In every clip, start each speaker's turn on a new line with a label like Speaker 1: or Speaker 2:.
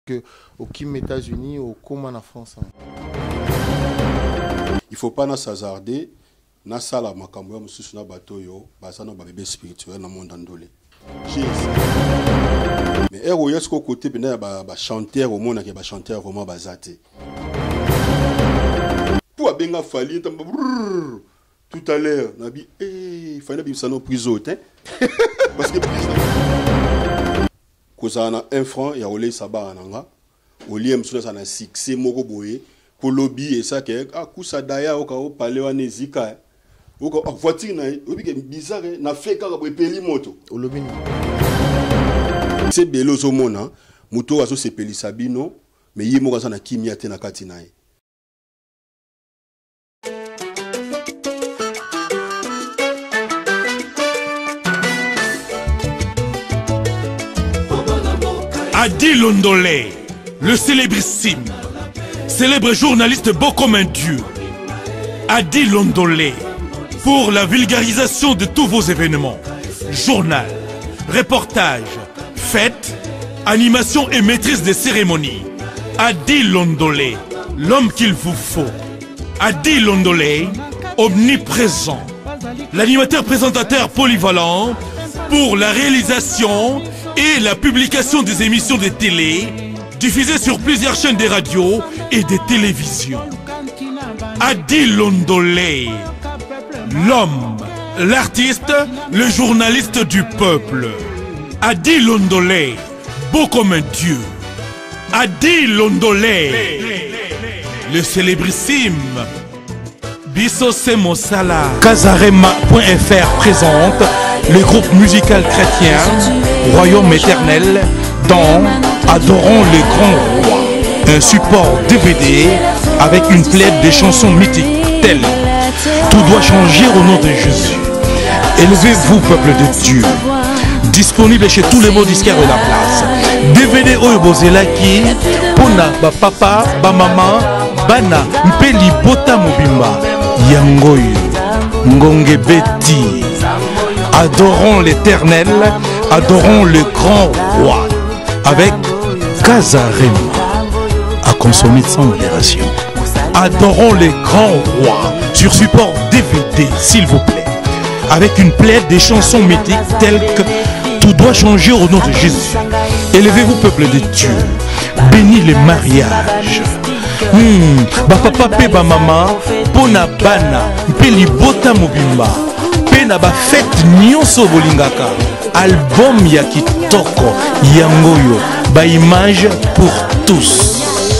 Speaker 1: que au Kim États-Unis au Koma en France.
Speaker 2: Il faut pas s'hasarder na sala makambo ya mususu na bato yo basana ba bébé spirituel na monde andolé. Mais ero yesko côté bena ba chanteur au monde que ba chanteur vraiment bazate. Pour benga fali tout à l'heure nabi il fallait bien ça no prison parce que kozana 1 franc ya olé sabara nanga oli msuna sana succès moko boye ko lobby et ça que akusa daya oka o parler wa nezika oka voiture na obi bizarre na fait ka bo peli moto
Speaker 1: Au lobby.
Speaker 2: c'est belo zo mona moto aso sepeli sabino mais yimo ka sana kimia te na kati nae.
Speaker 3: Adi Londolé, le célébrissime, célèbre journaliste beau comme un dieu. Adi Londolé, pour la vulgarisation de tous vos événements, journal, reportage, fêtes, animation et maîtrise des cérémonies. Adi Londolé, l'homme qu'il vous faut. Adi Londolé, omniprésent, l'animateur présentateur polyvalent pour la réalisation et la publication des émissions de télé diffusées sur plusieurs chaînes de radio et de télévision. Adi Londolé, l'homme, l'artiste, le journaliste du peuple. Adi Londolé, beau comme un dieu. Adi Londolé, le célébrissime. Bisso Semosala.
Speaker 4: Kazarema.fr présente le groupe musical chrétien Royaume éternel dans Adorons le grand roi. Un support DVD avec une plaide de chansons mythiques telles Tout doit changer au nom de Jésus. Élevez-vous, peuple de Dieu. Disponible chez tous les mots disquaires de la place. DVD Oyo Bozelaki, Pona, ba papa, ba maman, Bana, Mpeli Bota Mobimba, Yangoyo, Ngonge Betty. Adorons l'éternel, adorons le grand roi. Avec Kazarema, à consommer sans modération. Adorons les grands rois sur support DVD, s'il vous plaît. Avec une plaide des chansons mythiques telles que Tout doit changer au nom de Jésus. Élevez-vous, peuple de Dieu. Bénis les mariages. Ba papa pe ba maman, pona bana, pe libota mobimba. Pe na ba fête nyonso bolingaka. Album ya kitoko, yangoyo, ba image pour tous.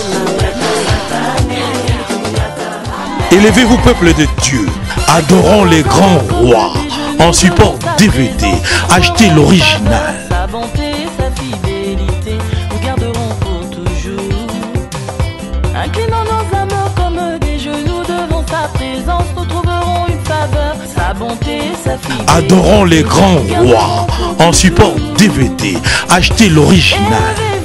Speaker 4: Élevez-vous, peuple de Dieu. Adorons les grands rois. En support DVD, achetez l'original.
Speaker 5: Sa bonté, sa fidélité, nous garderons pour toujours. Inclinons nos âmes comme des genoux devant sa présence, nous trouverons une faveur. Sa bonté, sa fidélité.
Speaker 4: Adorons les grands rois. En support DVD, achetez l'original.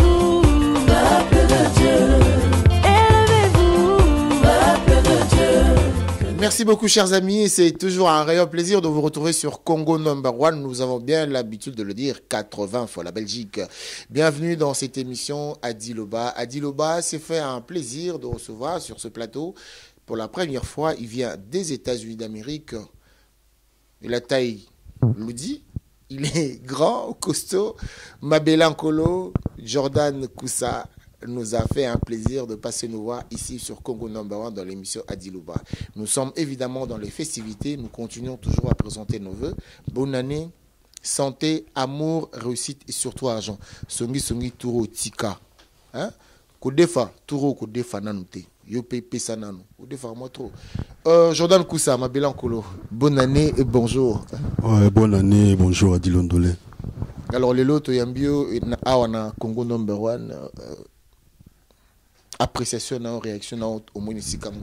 Speaker 1: Merci beaucoup, chers amis. C'est toujours un réel plaisir de vous retrouver sur Congo Number One. Nous avons bien l'habitude de le dire 80 fois la Belgique. Bienvenue dans cette émission Adi Loba. Adi Loba s'est fait un plaisir de recevoir sur ce plateau. Pour la première fois, il vient des États-Unis d'Amérique. Il a taille Loudi. Il est grand, costaud. Mabela Nkolo, Jordan Koussa nous a fait un plaisir de passer nous voir ici sur Congo Number One dans l'émission Adi Loba. Nous sommes évidemment dans les festivités. Nous continuons toujours à présenter nos voeux. Bonne année, santé, amour, réussite et surtout argent. Songi Songi Touro Tika. Hein? Kodefa, Touro Kodefa Nanoute. Yo pepe sanano. Kodefa moi trop. Jordan Koussa, Mabela Nkolo. Bonne année et bonjour.
Speaker 2: Ouais, bonne année et bonjour Adi Londolé.
Speaker 1: Alors les lots Toyambio na Congo Number One. Appréciation, réaction au moins ici comme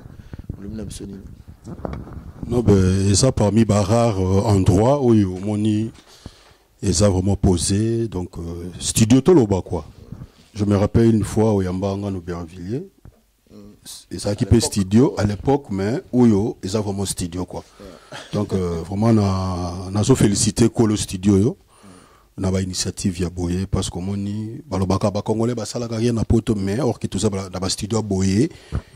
Speaker 2: non ben et ça parmi les rares endroits où il moni et ça vraiment posé donc studio Toloba quoi. Je me rappelle une fois où Yambanga no Bervilliers et ça qui peut studio à l'époque mais où yo et ça vraiment studio quoi. Donc vraiment on a félicité Kolo studio yo. na ba initiative ya boye parce que moni balobaka ba congolais basalaka rien na poto mais or que tout ça na ba studio boye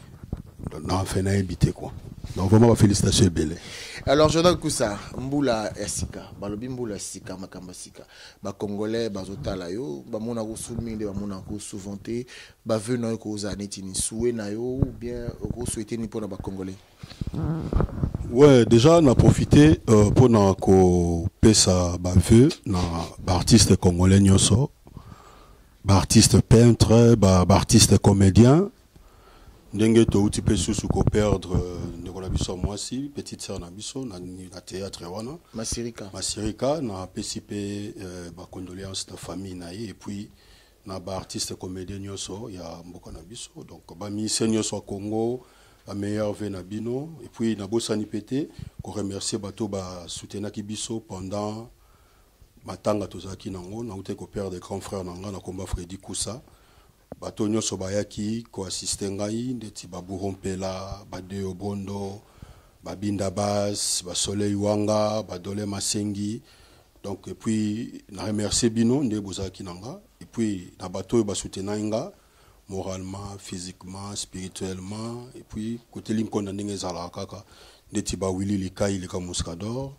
Speaker 2: na fait na invité quoi. Donc vraiment félicitations belé.
Speaker 1: Alors Jordan Koussa, mbula esika, balobi mbula esika makamba sika. Ba congolais bazotala yo, ba mona ko souminde, ba mona ko souventé, ba venu na ko zaneti ni soué na yo ou bien ko souhaiter ni pour ba congolais.
Speaker 2: Ouais, déjà on a profité pour na ko pesa ba vœu na ba artiste congolais nyoso, ba artiste peintre, ba artiste comédien. Ndenge to uti pe susu ko perdre ndeko na biso mwasi petite sœur na biso na théâtre wana Masirika na PCP ba condoléances na famille na ye et puis na ba artiste comédien nyoso ya mboka na biso donc ba musicien nyoso Congo ba meilleur ve na bino et puis na bosani pété ko remercier bato ba soutenir ki biso pendant matanga tozaki nango na uti ko perdre grand frère nanga na combat Freddy Koussa. Bato nyonso bayaki ko assister ngai ndeti baburompela bade obondo babinda bas ba soleil wanga badole masengi donc et puis na remercier bino nde bozaki nanga et puis na bato ba soutenir nga moralement physiquement spirituellement et puis côté linkonda ndenge zala kaka ndeti ba Willy Likai lika Muscador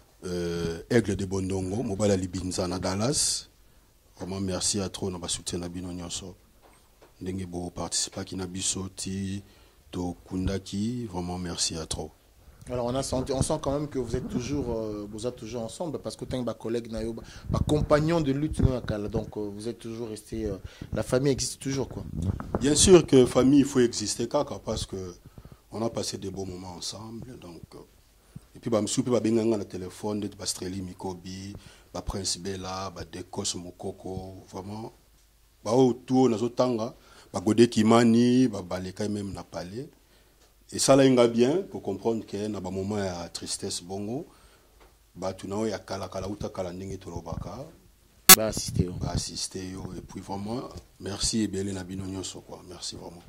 Speaker 2: aigle de Bondongo mobala libinza na Dallas vraiment merci à trop na ba soutenir bino nyonso. Ndenge bo participer qui na bisoti to kundaki vraiment merci à trop.
Speaker 1: Alors on sent quand même que vous êtes toujours ensemble parce que tant que collègue nayo ba compagnon de lutte donc vous êtes toujours resté la famille existe toujours quoi.
Speaker 2: Bien sûr que famille il faut exister kaka parce que on a passé des beaux moments ensemble donc et puis ba msupi ba benganga na téléphone de ba Streli Mikobi ba Prince Bella ba Dekos Mokoko vraiment ba autour na zotanga ba Godé Kimani ba baleka même na palais et ça là inga bien pour comprendre que na ba moment ya tristesse bongo ba tunao ya kala uta kala ndenge tolobaka
Speaker 1: ba assister
Speaker 2: et puis vraiment merci et belé na bino nyonso quoi merci vraiment.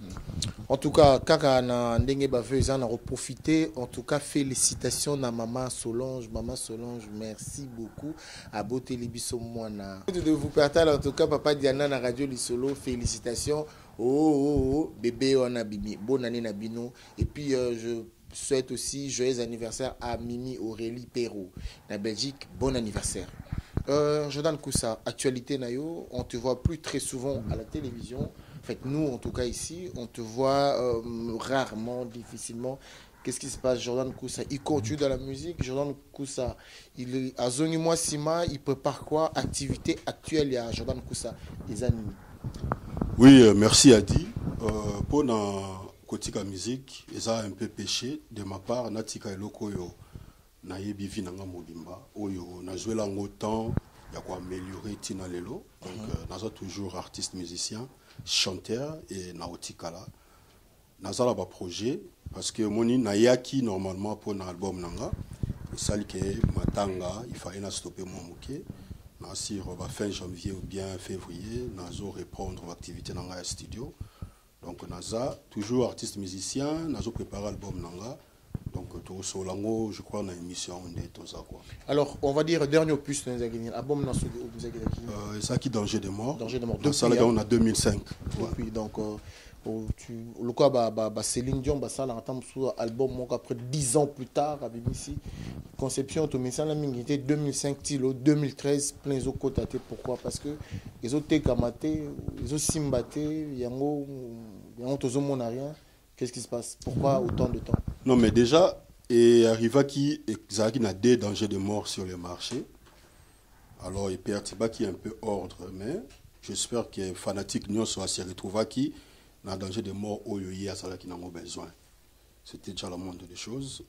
Speaker 1: En tout cas, kaka na ndenge baveuse en a profité. En tout cas, félicitations na maman Solange. Maman Solange, merci beaucoup. À Boté Libiso Moana. De vous partager en tout cas, papa Diana na radio Lisolo. Félicitations. Oh, bébé on a bimi. Bonne année na bino. Et puis je souhaite aussi joyeux anniversaire à Mimi Aurélie Perrault. La Belgique, bon anniversaire. Jordan Koussa, actualité nayo, on te voit plus très souvent à la télévision. En fait, nous, en tout cas ici, on te voit rarement, difficilement. Qu'est-ce qui se passe? Jordan Koussa, il continue dans la musique. Jordan Koussa, il est à Zonimois Sima, il prépare quoi? Activité actuelle, il y a Jordan Koussa, des animés.
Speaker 2: Oui, merci Adi. Pour la Kotika musique, ils ont un peu péché de ma part. Natika eloko yo na yebi vinanga mobimba. Oyo na joué lango temps, il y a quoi améliorer tina lelo. Donc, naza toujours artiste musicien. Chanteur et naotikala nazala ba projet parce que moni nayaki normalement pour un album nanga sali que matanga il fallait na stopper mon moké na sur fin janvier ou bien février nazo reprendre l'activité nanga à studio donc naza toujours artiste musicien nazo préparer album nanga donc tout solango je crois na émission de tout ça quoi.
Speaker 1: Alors on va dire dernier opus dans album na
Speaker 2: ça qui danger de mort
Speaker 1: depuis
Speaker 2: ça là on a 2005
Speaker 1: depuis donc le quoi ba Céline Dion ba ça là entend sur album après 10 ans plus tard à BBC conception to mais ça la mingité 2005 tilo 2013 plein zo côté pourquoi parce que les autres kamaté les autres simbaté yango tozo mon rien. Qu'est-ce qui se passe? Pourquoi autant de temps?
Speaker 2: Non, mais déjà, et arriva qui n'a des dangers de mort sur le marché. Alors, il perd qui est un peu ordre, mais j'espère que les fanatiques n'y sont se retrouvent qui n'a danger de mort au lieu à ça qui n'en ont besoin. C'était déjà le monde des choses.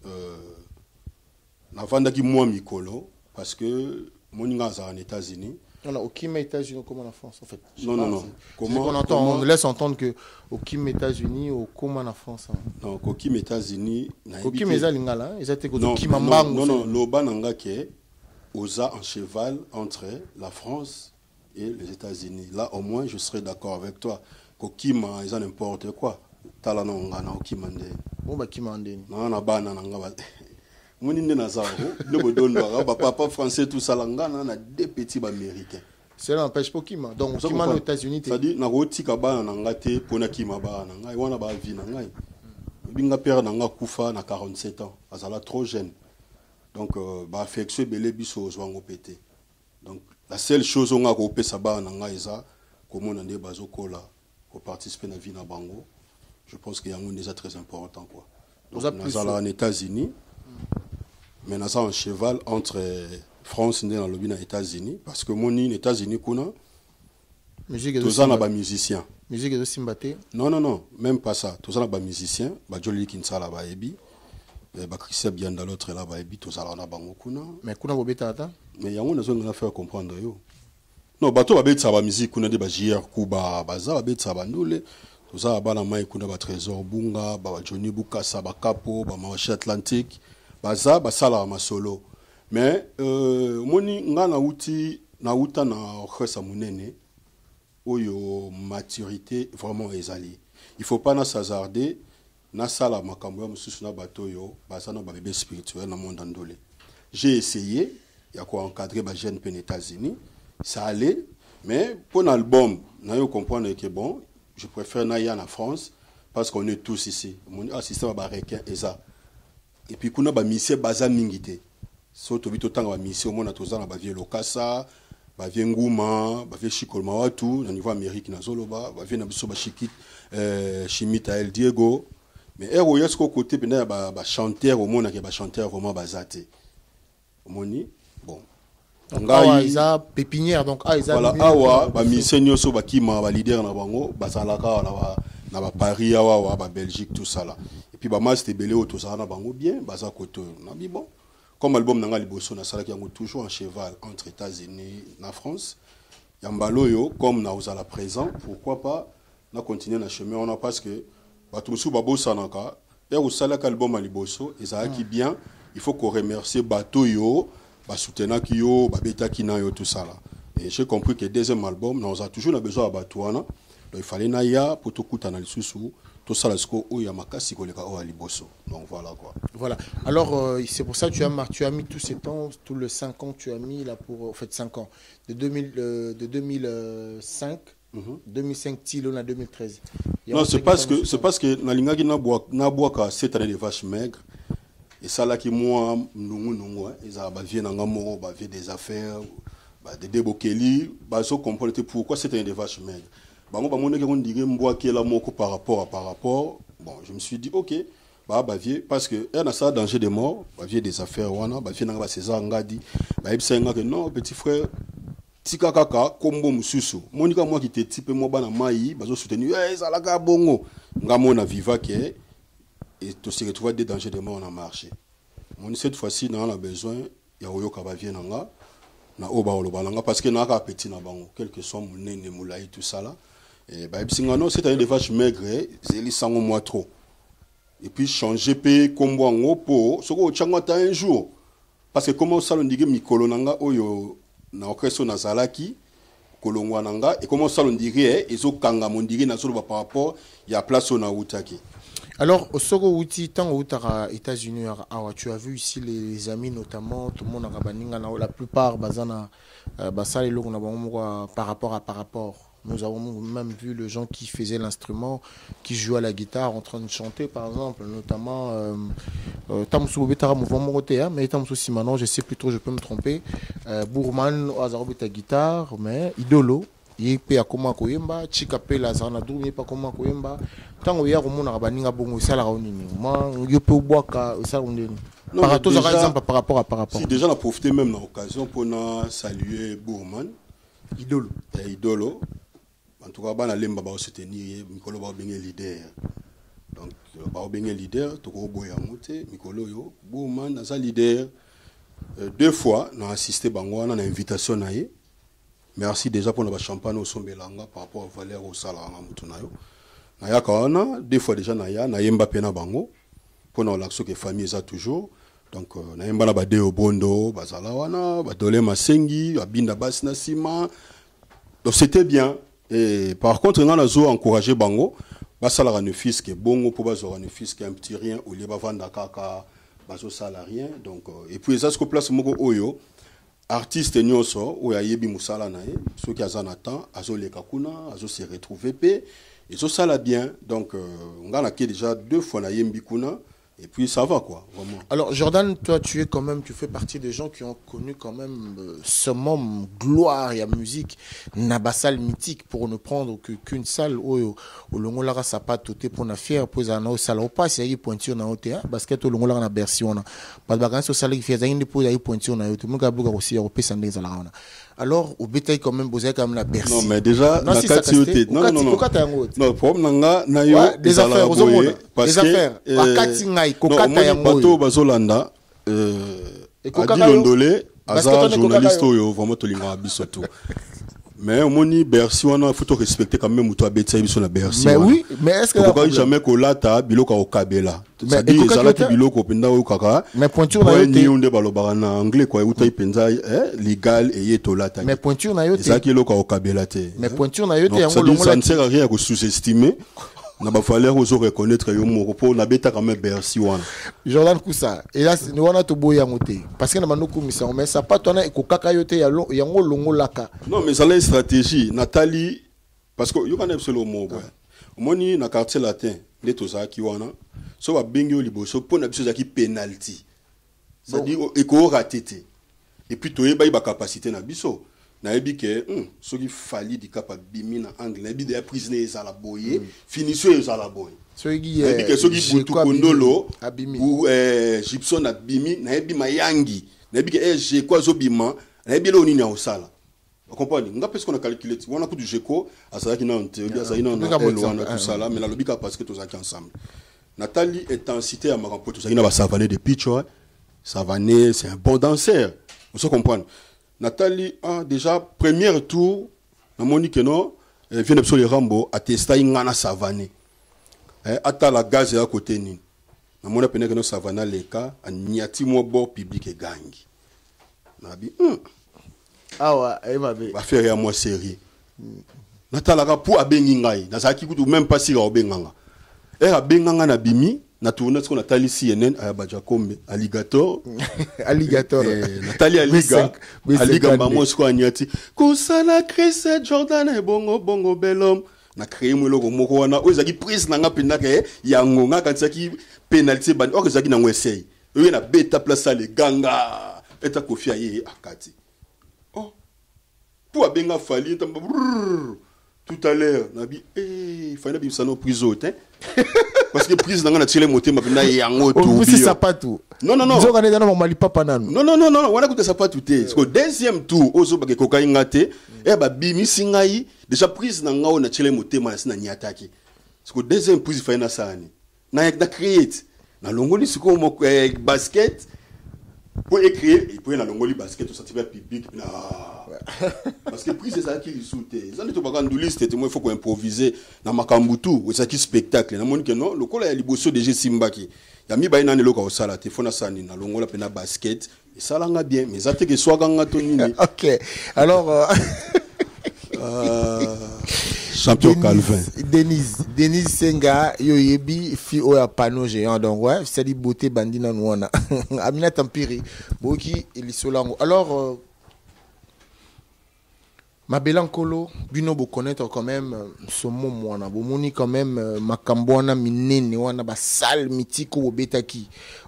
Speaker 2: Avant qui moi Mikolo, parce que mon gars en États-Unis.
Speaker 1: Non, au Kim États-Unis comme en France en fait.
Speaker 2: Non.
Speaker 1: On laisse entendre que au Kim États-Unis au comme en France.
Speaker 2: Non, au Kim États-Unis.
Speaker 1: Au Kim Lingala, ils étaient au Kim
Speaker 2: Non, l'Obananga qui est osa en cheval entre la France et les États-Unis. Là au moins je serais d'accord avec toi. Au Kim ils ont n'importe quoi. Talana ngana au Kim ande.
Speaker 1: Bon bah Kim ande.
Speaker 2: Non na bana nanga. Mon inde nazaro, le bodon papa français tout ça langana na deux petits américains.
Speaker 1: Cela n'empêche pas Kima. Donc Kima aux États-Unis.
Speaker 2: C'est-à-dire na roti kabana na ngate pona Kima ba na ngai wana ba vie na ngai. Binga père na nga kufa na 47 ans, azala trop jeune. Donc ba affectueux belé biso zwango pété. Donc la seule chose on a ko pesa ba na ngai eza comment on ande bazokola pour participer na vie na bango. Je pense qu'il y a un déjà très important quoi. Donc nazala en États-Unis. Mais nous avons un cheval entre France et les États-Unis. Parce que mon aux États-Unis, tous en a musiciens.
Speaker 1: Musique de Simbaté?
Speaker 2: Non, même pas ça. Tous en a musiciens. Joli Kinsala Baebi. Christian Bianda l'autre là Baebi. Tous en a Bangokuna.
Speaker 1: Mais Kuna Bobeta?
Speaker 2: Mais il y a un faire comprendre. Non, bateau va être sa musique. Kuna de Bajier, Kuba, Baza, va être sa bandole. Tous en a Banamaï, Kuna Trésor Bunga, Johnny Bukasa, Bakapo, Bamawashi Atlantique. Baza basala ma solo mais moni nga na uta na khesa munene oyo maturité vraiment ezali il faut pas na s'hasarder na sala makambo ya mususu na bato yo baza na bébé spirituel na monde ndolé. J'ai essayé ya ko encadrer ba jeune pen États-Unis ça allait mais pour l'album na yo comprendre que bon je préfère na ya na France parce qu'on est tous ici mon assistant ba requin eza. Et puis, quand on a mis baza mingité. Surtout, on a mis on tozana bavie Lokasa, bavie Ngouma, bavie Chikolma watu, au niveau Amérique na Zoloba, bavie na biso ba Chimita El Diego. Mais héros yesko côté pena ba chanteur au monde ba chanteur vraiment bazate. Moni bon.
Speaker 1: Awa isa pépinière donc isa
Speaker 2: voilà awa ba misenyo so ba kima ba leader na bango bazalaka na ba Paris awa ba Belgique tout ça là. Puis bah moi c'était belé auto ça na bango bien baza koto na bi bon comme album nanga liboso na sala ki yango toujours en cheval entre États-Unis na France yambalo yo comme na osala présent pourquoi pas na continuer na chemin on a parce que bato musu babosa naka et osala ka album liboso et ça qui bien il faut qu'on remercier bato yo ba soutenir ki yo ba beta ki na yo tout ça là et j'ai compris que deuxième album on a toujours besoin de bato wana donc il fallait na ya pour tout kuta na lisusu. Tout ça, donc voilà quoi.
Speaker 1: Voilà. Alors, c'est pour ça que tu as mis tous ces temps, tous les 5 ans que tu as mis là pour, en fait 5 ans, de 2005, 2005 Tilo à 2013.
Speaker 2: Non, c'est parce que Nalingaki n'a bois cette année de vaches maigres. Et ça là qui moi, ils ont des affaires, des débokeli, ils ont compris pourquoi cette année de vaches maigres. Par rapport, bon, je me suis dit, ok, parce que il y a ça danger de mort, des affaires, non, petit frère, tika kaka, kombo mususu, monika moi qui te type moi bana maï, bazo soutenu, ça la ga bongo, ngamo na viva ke, et tu se retrouves des dangers de mort on a marché. Mon cette fois-ci, on a besoin, il y a oyoka ba vie nanga, na oba olobalanga, parce que na ka petit na bango, quelque soit mon nene moulaï tout ça là. Et bah, c'est un des vaches maigres, c'est les 100 mois trop. Et puis changer P comme en pour ce que tu as un jour. Parce que comment ça on dit Mikolo Nanga Oyo na okreso na Zalaki, Kolongwananga, et comment ça on dirait, et zo Kanga mon dirait na solo par rapport, il y a place on a Outaki.
Speaker 1: Alors, au Sogo Outi, tant aux États-Unis, tu as vu ici les amis, notamment, tout le monde a la plupart, par rapport. Nous avons même vu les gens qui faisaient l'instrument, qui jouaient à la guitare en train de chanter, par exemple, notamment Tamsou Betara Mouvement Morotea, mais Tamsou Simano, je sais plus trop, je peux me tromper. Bourman, Azarobeta guitare, mais Idolo, il peut à comment Koyemba, Chikape la Zanadou, il pas comment Koyemba. Tant que hier, on a baninga bongo, ça la réunit. Moi, je peux boire ça réunit. Par rapport à par rapport.
Speaker 2: Si déjà on a profité même dans l'occasion pour saluer Bourman, Idolo. En tout cas, on lemba ba soutenir Mikolo ba benga leader. Donc ba benga leader to ko boya moté Mikolo yo Bourman na sa leader. 2 fois on a assisté bango on a invitation na ye. Merci déjà pour notre champagne au Sombelanga par rapport à Valère au Sala na mutu na yo. Na ya kaona 2 fois déjà na yemba pena bango pour na l'action que famille ça toujours. Donc na yemba na ba de obondo bazala wana ba dole masengi abinda basi na sima. Donc c'était bien. Et par contre, on a encouragé Bango, basala ne fils que bongo pour bazo ne fils qu'un petit rien ou les bavanda kaka bazo sala rien donc et puis ça ce que place moko oyo artiste nyonso oyo ayebi musala na ye soki azana temps azoleka kuna azo se retrouver pe et ça sala bien donc ngana ke déjà 2 fois na yembi kuna. Et puis ça va quoi, vraiment.
Speaker 1: Alors Jordan, toi tu es quand même, tu fais partie des gens qui ont connu quand même ce moment gloire et musique, nabassal mythique pour ne prendre qu'une salle où l'on a sa patte pour na fière pour na au salle au pas si y pointure na hauteur basket l'on a na version na pas de vacances au salle qui fait une pour y pointure na tout le monde a beaucoup aussi européen sans des ala. Alors au bétail quand même posé quand même la Bercy.
Speaker 2: Non mais déjà la qualité non non problème nga na yo
Speaker 1: des affaires aux hommes des affaires wakati ngai kokata ya ngoyo
Speaker 2: bato bazolanda Adi Londolé aza journaliste oyo vraiment tolinga biso tout mais omoni Bercy wana faut respecter quand même muto abetsa biso na Bercy.
Speaker 1: Mais oui, mais est-ce que
Speaker 2: pourquoi jamais kolata biloko okabela c'est-à-dire ezalaki biloko penda oyo kaka
Speaker 1: mais pointure na yo te
Speaker 2: ni onde balobaka na anglais quoi utai penza légal et yetolata
Speaker 1: mais pointure na yo te
Speaker 2: ezalaki biloko okabela te
Speaker 1: mais pointure na yo te
Speaker 2: yango longo ça ne sert à rien de sous-estimer. Na ba falloir oser reconnaître yo moko po na beta quand même Bercy wana
Speaker 1: Jordan Koussa et là ni wana to boya ngote parce que na manoko misa mais ça pas tona ekokaka yo te yango longo laka.
Speaker 2: Non mais ça la stratégie Nathalie parce que yo kana solo mo boy omoni na quartier latin les tozaki wana so ba bengi o liboso po na biso zaki penalty c'est-à-dire eko raté et puis toyeba ba capacité na biso na ebi ke so qui fali di kapa bimi na angle na ebi de prisonnier za la boye finisseur za la boye
Speaker 1: so qui
Speaker 2: ebi ke so qui butu kondolo ou Gibson na bimi na ebi mayangi na ebi ke je kwa zo bima na ebi lo nini osala vous comprenez nga parce qu'on a calculé on a coup du Geko asala ki na onte obi asala na wana tout ça là mais la lobika parce que tousaki ensemble Nathalie intensité à marampo tout ça ina ba savané de pitch savané c'est un bon danseur vous se comprendre. Nathalie a déjà premier tour na moni que non vient de le Rambo a testé ngana savane ata la gaz à côté ni na moni pene que non savana leka a niati mo bord public et gangi na bi
Speaker 1: ah ouais va
Speaker 2: va faire à moi série Nathalie ka pour abengi ngai na saki kutu même pas si obenganga abenganga na bimi na tourner ce qu'on a Nathalie CNN à Bajakombe alligator Nathalie Aliga mamo sko anyati kusala Chris Jordan e bongo belhomme na créer mo loko moko wana ozaki prise na nga penda ke yango nga kansaki penalty bani okozaki na ngwesei oyo na beta place le ganga eta kofia ye akati oh pour abenga fali tout à l'heure nabi il fallait bien ça no prison parce que prise dans la télé moté m'a pena yango tout
Speaker 1: c'est ça pas tout
Speaker 2: non
Speaker 1: zo kana dans mali papa nanu
Speaker 2: non wana kuta ça pas tout parce que deuxième tour ozo ba ke kokai ngate ba bimi singai déjà prise na ngao na télé moté ma sina ni attaquer parce que deuxième prise fa na sani na create na longoli siko mo basket pour écrire et pour na longoli basket tout ça tu va public na parce que prise c'est ça qui sauté ça ne to pas nduliste il faut qu'on improviser na makambutu c'est ça qui spectacle na moni que non le kola ya liboso DG Simbaki ya mi ba ina ne loka osala te fona sani na longola pena basket et ça langa bien mais ça te que soit ganga to nini.
Speaker 1: OK alors
Speaker 2: champion Calvin
Speaker 1: Denise Senga yo yebi fi o ya panneau géant donc ouais c'est dit beauté bandina nwana Amina Tampiri boki ilisolango alors Mabela Nkolo, bino bo connaître quand même ce moment wana bomoni quand même makambo wana minene wana ba salle mythique au betaki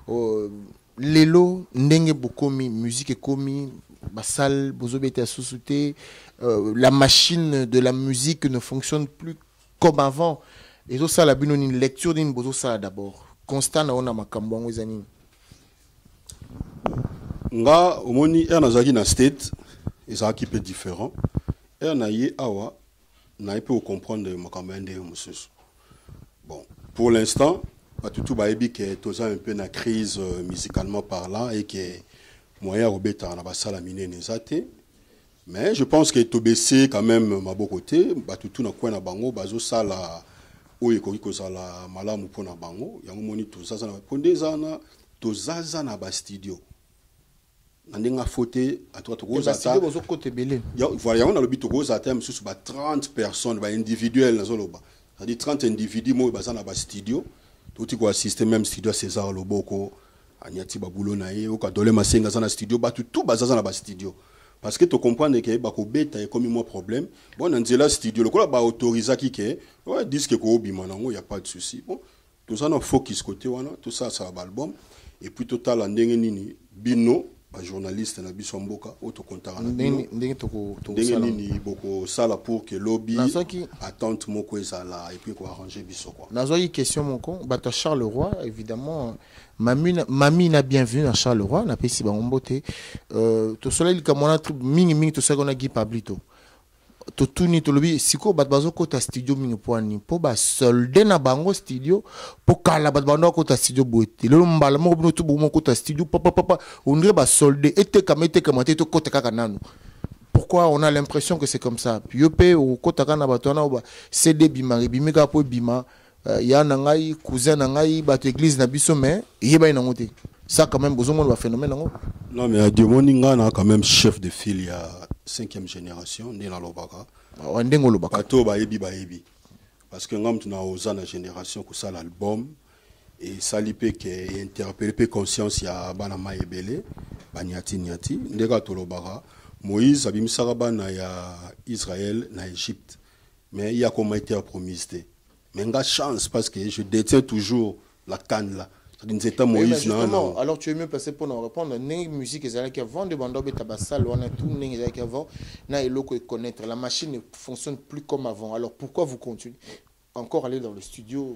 Speaker 1: lelo ndenge bokomi musique ekomi ba salle bozo beta sous-souté la machine de la musique ne fonctionne plus comme avant et ça la bino ni lecture d'une bozo ça d'abord constant na wana makambo ngo ezani
Speaker 2: nga omoni na zaki na state ezaki peu différent. Awa na peut comprendre makamende mususu. Bon, pour l'instant, tout baebi que toza un peu na crise musicalement parlant et que moyen robeta na basala minene zate. Mais je pense que tobessé quand même mabokote, tout na kwa na bango bazo sala oyo ko sala malamu pona bango, yango moni tozaza na pondeza na tozaza na ba studio. Nandinga foté à toi to gozata voilà on a le but to gozata mususu ba 30 personnes ba individuel na zoloba c'est-à-dire 30 individus mo bazana ba studio tout ko assister même studio César Loboko anyati babulo na ye oka dole masenga za na studio batu tout bazaza na ba studio parce que tu comprends que ba ko beta e comme moi problème bon nzela studio lokola ba autoriser ki ke ouais disque ko obima nango y a pas de souci bon tout ça na focus côté wana tout ça ça va album et puis total ndenge nini bino ba journaliste na biso mboka autocontara na
Speaker 1: ndenge
Speaker 2: nini boko sala pour que lobby attente moko ezala et puis ko arranger biso quoi
Speaker 1: nazo yi question moko bato Charleroi évidemment Mami na bienvenue à Charleroi na pesi bangombote to soleil kamona mingi to sekona gi pablito to tuni to lobi siko bat bazo kota studio mingi poani po ba solde na bango studio po kala bat bando kota studio boete le mbala mo bino to bo kota studio papa on dirait ba solde ete kamete kamate to kota kaka nanu. Pourquoi on a l'impression que c'est comme ça? Puis yope o kota kana batona ba CD bima bimika po bima ya nangai cousin nangai bato église na biso mais yeba ina ngote. Ça quand même besoin de phénomène nango.
Speaker 2: Non mais Dieu moninga na quand même chef de file il y a 5e génération né na lobaka.
Speaker 1: Wandengo lobaka.
Speaker 2: Bato ba yebi parce que ngam tuna oza na génération ko sala album et salipe ke interpeller conscience ya bana maebele banyati nyati ndeka to lobaka. Moïse abimisaka bana ya Israël na Égypte mais il y a comme été promis. Mais nga chance parce que je détiens toujours la canne là. Moïse, non.
Speaker 1: Alors tu es mieux placé pour nous répondre. Né musique ezala qui avant de bando betabasal on a tout né ezala qui avant na eloko connaître la machine ne fonctionne plus comme avant. Alors pourquoi vous continuez encore aller dans le studio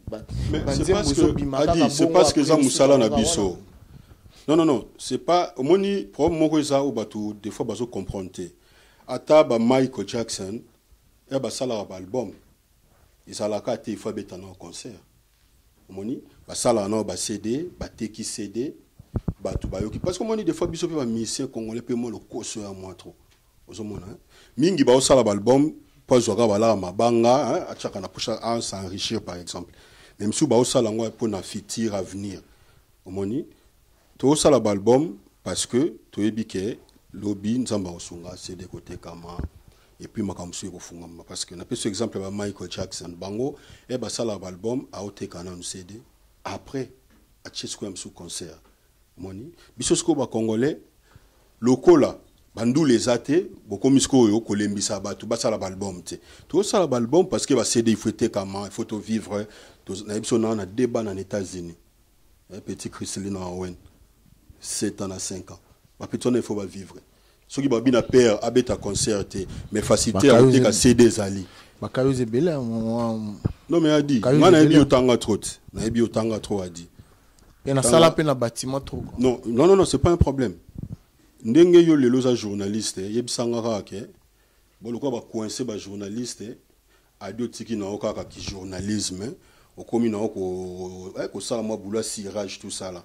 Speaker 2: c'est parce que ça musala na biso. Non, c'est pas moni problème moko eza ou batu des fois bazo comprendre. Ata ba Michael Jackson et ba sala ba album. Ezala ka te fois beta na concert. Moni basala na ba CD ba teki CD batu bayoki parce que moni des fois biso pe ba musicien congolais pe mo le koso ya moi trop ozomona mingi ba osala ba album pas zoka bala mabanga achaka na pusha à s'enrichir par exemple même si ba osala ngo pour na futur avenir moni to osala ba album parce que to ebike lobby nzamba osunga CD côté kama et puis makamsu ko funga parce que na peso exemple ba Michael Jackson bango e ba sala ba album a oteka na CD après a chesko am sous concert moni biso sko ba congolais lokola bandu les até boko misko yo kolembisa batu ba sala ba album te to sala ba album parce que ba CD il faut comment il faut to vivre to na biso na débat en États-Unis petit Christelina Owen 7 ans à 5 ans ba petit il faut ba vivre ce qui va bien père abeta concerté mais facilité à côté CD zali
Speaker 1: bakayoze belé
Speaker 2: non mais a dit moi na bi otanga trop na bi otanga trop a dit
Speaker 1: et na sala pe na bâtiment trop
Speaker 2: non c'est pas un problème ndenge yo lelo za journaliste yebisanga ka ke boloko ba coincer ba journaliste a do tiki na okaka ki journalisme au komi na ko sala moi boulot cirage tout ça là.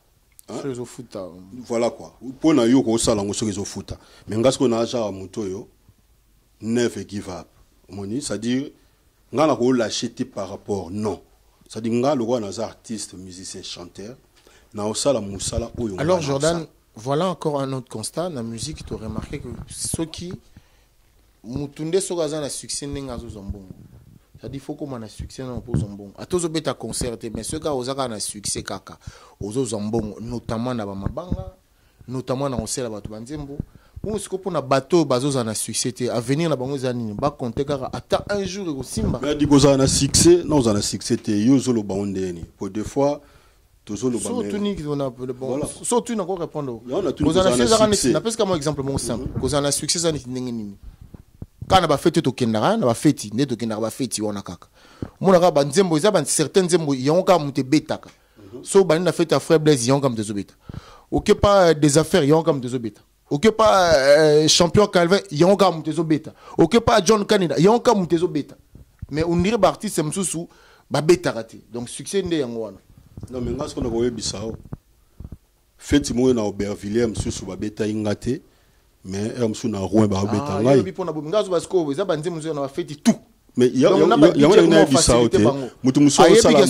Speaker 2: Voilà quoi. Pour na yo ko sala ngo sokezo futa. Mais ngasko na aja moto yo never give up. Moni, ça dit nga na ko lâcher par rapport non. Ça dit nga le roi na artiste, musicien, chanteur na osala musala oyo.
Speaker 1: Alors Jordan, voilà encore un autre constat dans la musique tu as remarqué que ceux qui mutunde sokaza na succès nenga zo zombongo. C'est-à-dire faut qu'on a succès dans le zombon. À tous les bêta concertés, mais ceux qui ont un succès kaka, aux zombon, notamment dans Mabanga, notamment dans Osela Batubanzembo. Ou ce qu'on a bateau, bateau en a succès. À venir la banque zanine, bas compter car attends un jour au Simba.
Speaker 2: Mais dit qu'on a succès, non on a succès. Yo zolo bandeni. Pour des fois, tous zolo bandeni.
Speaker 1: Surtout ni qu'on a le bon. Surtout n'a quoi répondre.
Speaker 2: On a tout. Qu'on a
Speaker 1: succès. N'a pas comme exemple mon simple. Qu'on a succès ça n'est n'engeni. Quand on a fait tout au Kendara, on a fait né to Kendara fait on a kaka. Mon aga banzembo za ban certains zembo yonka mute betaka. So ban na fait ta frère Blaise yonka mute zobeta. OK pas des affaires yonka mute zobeta. OK pas champion Calvin yonka mute zobeta. OK pas John Canada yonka mute zobeta. Mais on dirait artiste msusu ba beta raté. Donc succès ndé yango wana.
Speaker 2: Non mais ngasko na ko yebisao. Fait mo na Aubervilliers msusu ba beta ingate. Mais on na rouen ba beta ngai
Speaker 1: bi pona ngazo basko za banze muzo na feti tout
Speaker 2: mais il y a une bisaote mutu muso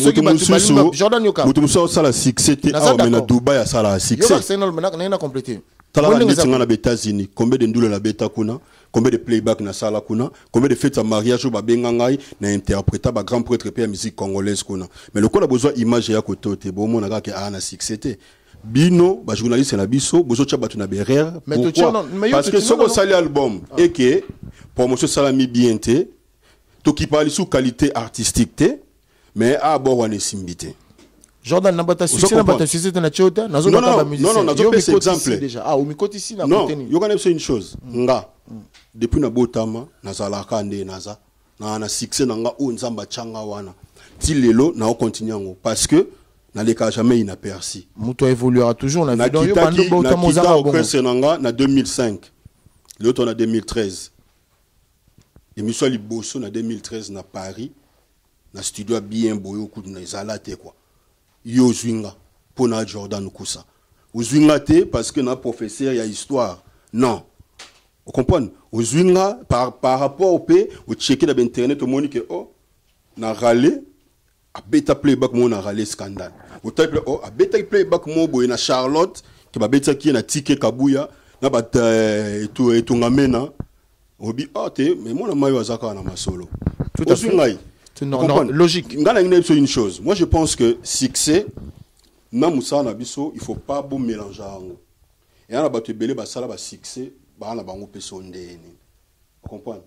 Speaker 2: sala succès te a na Dubai a sala succès
Speaker 1: yo Arsenal na compléter
Speaker 2: tala na na États-Unis combien de ndule la beta kuna combien de playback na sala kuna combien de fêtes à mariage ba benga ngai na interpréter ba grand prêtre pe musique congolaise kuna mais le ko la besoin image ya côté te bo mona ka ke a na succès te bino ba journaliste na biso bozo tcha batu na berère. Pourquoi? Parce que ce qu'on sali album et que promotion salami bien té to qui parle sous qualité artistique té mais à bord on est simbité.
Speaker 1: Jordan nabata succès nabata succès na chota nazo
Speaker 2: ba musicien. Non, nazo pèse exemple
Speaker 1: déjà. Ah, au micro ici na
Speaker 2: côté ni. Yo connais une chose. Nga depuis na botama nazala kande naza na succès nanga o nzamba changa wana. Ti lelo na o continuer ngo parce que na leka jamais inaperçu.
Speaker 1: Muto évoluera toujours na vidéo yo
Speaker 2: bando botama ozara bon. Na na 2005. L'autre en 2013. Émission Liboso na 2013 na Paris. Na studio bien boyo ku na izalate quoi. Yo zwinga pona Jordan Kusa. Uzwinga te parce que na professeur il y a histoire. Non. Vous comprenez? Uzwinga par rapport au P, au checker dans internet au monde que oh na râler a beta playback mo na râler scandale. Au type oh a beta playback mo boy na Charlotte que ba beta qui na ticket kabuya na ba et tout ngamena. Obi ah te mais moi na mayo azaka na masolo.
Speaker 1: Tout à fait. Non, logique.
Speaker 2: Une chose. Moi, je pense que succès, na moussa na biso, il faut pas bon mélanger. Et on a battu belé ba sala ba succès, ba na bango pesonde ni. Vous comprenez?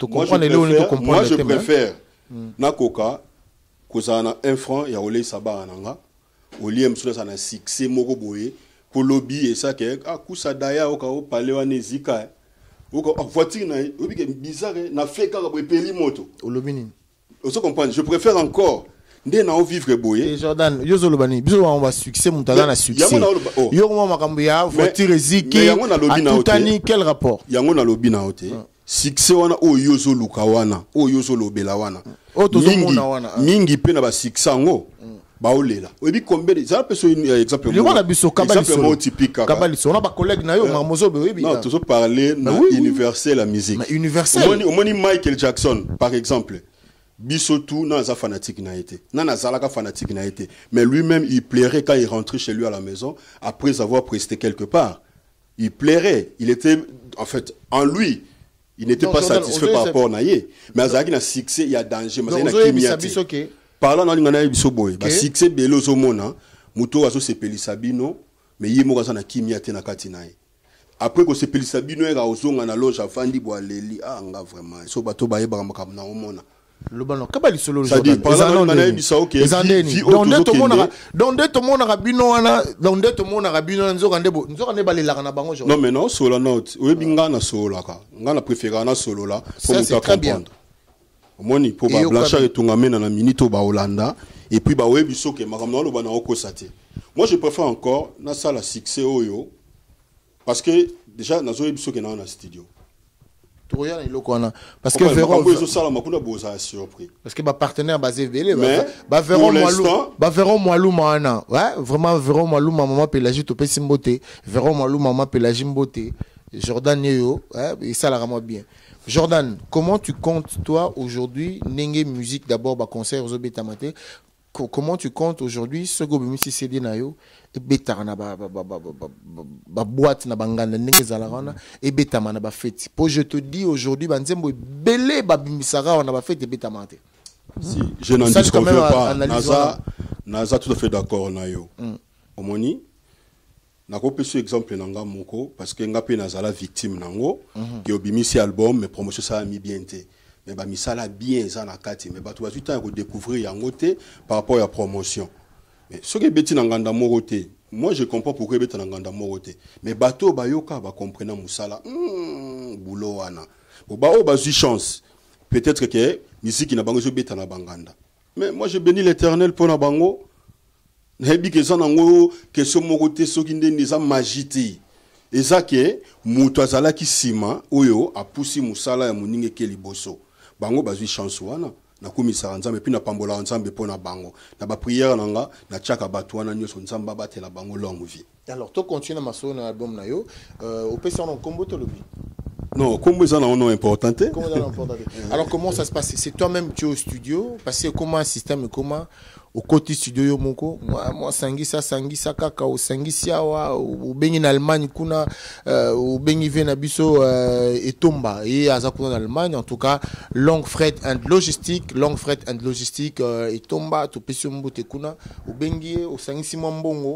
Speaker 2: Moi, je préfère na koka kozana 1 franc ya olé saba nanga. Oli msula na succès moko boye pour lobby et ça que ah kusa daya oka o pale wa nezika. Oka voiture na obi ke bizarre na fait ka bo peli moto.
Speaker 1: Olobini.
Speaker 2: Vous comprenez? Je préfère encore ndé na vivre boye.
Speaker 1: Jordan, yo zolobani, biso on va succès mutaza na succès. Yo mo makambo ya voiture ziki. Atutani quel rapport?
Speaker 2: Yango na lobi na hote. Succès wana o yo zoluka wana, o yo zolobela wana.
Speaker 1: O to zomona wana.
Speaker 2: Mingi pe na ba succès ngo. Ba olela. Obi combien de ça peut être un exemple.
Speaker 1: Yo wana biso kabali
Speaker 2: exemple typique.
Speaker 1: Kabali so na ba collègue na yo mamozo be obi.
Speaker 2: Non, toujours parler na universel la musique.
Speaker 1: Universel.
Speaker 2: Omoni Michael Jackson par exemple. Bisotou n'a pas fanatique n'a été. N'a pas fanatique n'a été. Mais lui-même, il plairait quand il rentrait chez lui à la maison, après avoir presté quelque part. Il plairait. Il était, en fait, en lui, il n'était pas satisfait par rapport à Naye. Mais Azaki n'a succès, il y a danger. Mais il y a kimiyati. Parlant dans l'ingana bisoboy, bah succès belozo mona, muto aso se pelisabino, mais yimo kaza na kimiyati na kati naye. Après que se pelisabino era ozonga na loge afandi bo aleli, ah nga vraiment. So bato ba yeba makam na omona.
Speaker 1: Le ballon kabali solo
Speaker 2: ça dit par là on a bisa OK
Speaker 1: donc tout le monde rabino wana donc tout le monde rabino nzokande balelaka na bango
Speaker 2: non mais non solo note oyebinga na solo ka ngana préférer na solo là pour nous comprendre omoni pour ba blanchard etungamena na minito ba Hollanda et puis ba oyebiso ke makamno lo bana okosate moi je préfère encore na sala succès oyo parce que déjà na oyebiso ke na studio
Speaker 1: parce que Véron
Speaker 2: parce
Speaker 1: que ma partenaire basé Vélé bah Véron Moalou mana ouais vraiment Véron Moalou maman Pélagie to pesimboté Véron Moalou maman Pélagie mboté Jordan Yo et ça la rend bien. Jordan, comment tu comptes toi aujourd'hui Nenge musique d'abord ba concert aux Betamate. Comment tu comptes aujourd'hui ce go bimisi CD na yo et betana ba boîte na banganda ndenge zalarana et betama na ba fête pour je te dis aujourd'hui banzembo belé ba bimisara on a ba fête betamate.
Speaker 2: Si je n'en disconviens pas naza tout à fait d'accord na yo omoni na ko peso exemple nanga moko parce que nga pe nazala victime nango qui obimisi album mais promotion ça mi bien té. Mais bah misala bien ça na kati mais bah tu vas tout temps redécouvrir yango té par rapport à la promotion mais ce que beti na nganda moroté moi je comprends pourquoi beti na nganda moroté mais bato ba yoka ba comprendre musala boulot wana bo ba o ba zu chance peut-être que musique na bango zo beta na banganda mais moi je bénis l'Éternel pour na bango nebi que ça nango question moroté soki ndeni za magité eza ke muto azala ki sima oyo apusi musala ya muninge ke liboso bango bazwi chance wana na komisa nzambe puis na pambola nzambe pona bango na ba prière nanga na chaka bato wana nyoso nzamba batela bango longue vie.
Speaker 1: Alors to continue ma solo na album na yo au PC on combo to lobi.
Speaker 2: Non, combo ça non important.
Speaker 1: Alors comment ça se passe? C'est toi-même tu es au studio parce que comment un système comment au côté studio yo moko moi sangisa kaka au sangisia wa au bengi na Allemagne kuna au bengi vena biso etomba et azakuna en Allemagne en tout cas long fret and logistique etomba to pesio mbote kuna au bengi au sangisi mbongo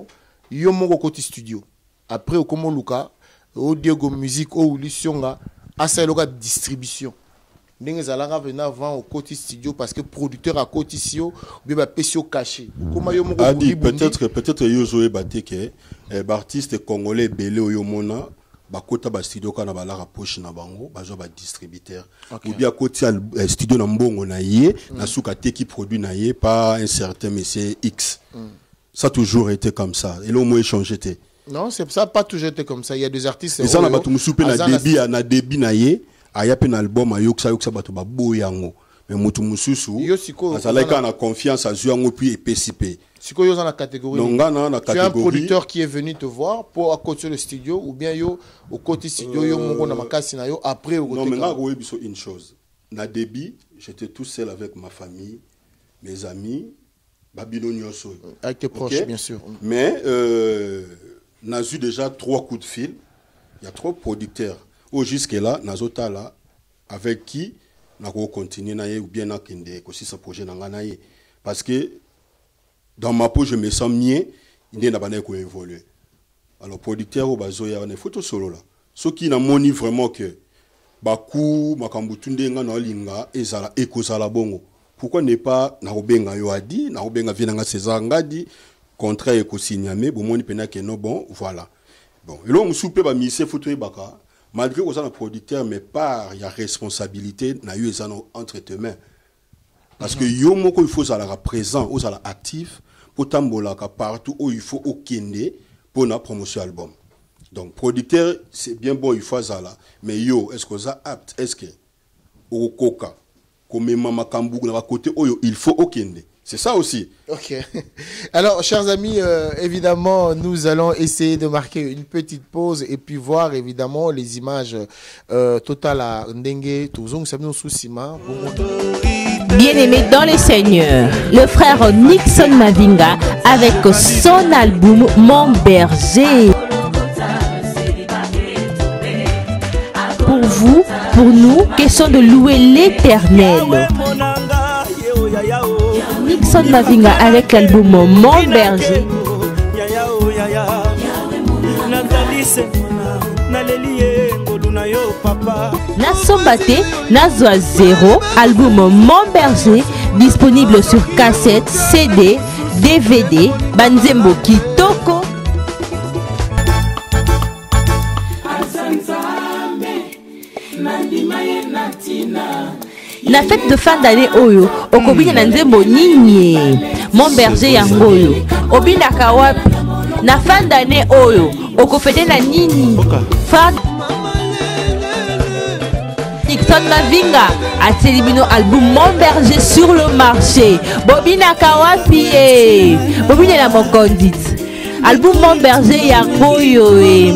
Speaker 1: yo moko côté studio après au comme luka au Diego musique au Lusionga à ça loka distribution ndenge zalanga venir avant au côté studio parce que producteur à côté studio bien ba pesio caché comment yo moko
Speaker 2: peut-être yo zoé bateke artiste congolais belé yo mona bakota ba studio kana balara poche na bango bazo ba distributeur ou bien côté studio na mbongo na yé na suka teki produit na yé pas un certain monsieur X. Ça a toujours été comme ça et là au moins échangé té.
Speaker 1: Non, c'est ça pas toujours été comme ça, il y a des artistes
Speaker 2: et ça na batu musupe na débit na yé aya pe na album ayoksa batu ba boyango mais mutu mususu azalaka na confiance azu yango puis epesipe.
Speaker 1: Siko yo dans la catégorie.
Speaker 2: Non, na
Speaker 1: tu as un producteur qui est venu te voir pour accoter le studio ou bien yo au côté studio yo mongo na makasi na yo après au côté.
Speaker 2: Non, mais là oui biso une chose. Na débit, j'étais tout seul avec ma famille, mes amis, babino nyonso.
Speaker 1: Avec tes proches bien sûr.
Speaker 2: Mais n'a eu déjà 3 coups de fil. Il y a 3 producteurs. Au jusque là, nazota là avec qui na ko continuer na ou bien na kende ko si ce projet na ngana ye parce que dans ma peau, je me sens mieux. Il n'y a pas évoluer. Alors, producteur au bazoya, on est photo solo là. Ce qui n'a moni vraiment que Baku, Makambutunde, Ngana Linga, Ezala, Ekosala Bongo. Pourquoi n'est pas Narobenga Yoadi, Narobenga Vinanga César Ngadi, contrat Ekosigname, bon, moni pena que non, bon, voilà. Bon, et là, on soupe, bah, mise photo et baka. Malgré qu'on a un producteur, mais par, il y a responsabilité, n'a eu entre tes mains. Parce que yo moko il faut ça présent, ou ça actif pour tambola partout où il faut au kende pour la promotion album. Donc producteur c'est bien bon il faut ça là, mais yo est-ce que ça apte, est-ce que au coca comme mama kambu na côté oyo il faut au kende. C'est ça aussi.
Speaker 1: Ok. Alors, chers amis, évidemment, nous allons essayer de marquer une petite pause et puis voir évidemment les images totales à Ndenge, Touzong, Sabino Soussima.
Speaker 6: Bien-aimé dans les seigneurs, le frère Nixon Mavinga avec son album Mon Berger. Pour vous, pour nous, question de louer l'Éternel. Nixon Mavinga avec l'album Mon Berger. Nasombate, Nazwa 0, album Mon Berger, disponible sur cassette, CD, DVD, Banzembo Kitoko. La fête de fin d'année oyo, okobina na nzembo nini, Mon Berger yango oyo, obina kawapi, na fin d'année oyo, okofete na nini, Nixon Mavinga a terminé album Mon Berger sur le marché. Bobina kawapi, Bobina la mokondit. Album Mon Berger yango yo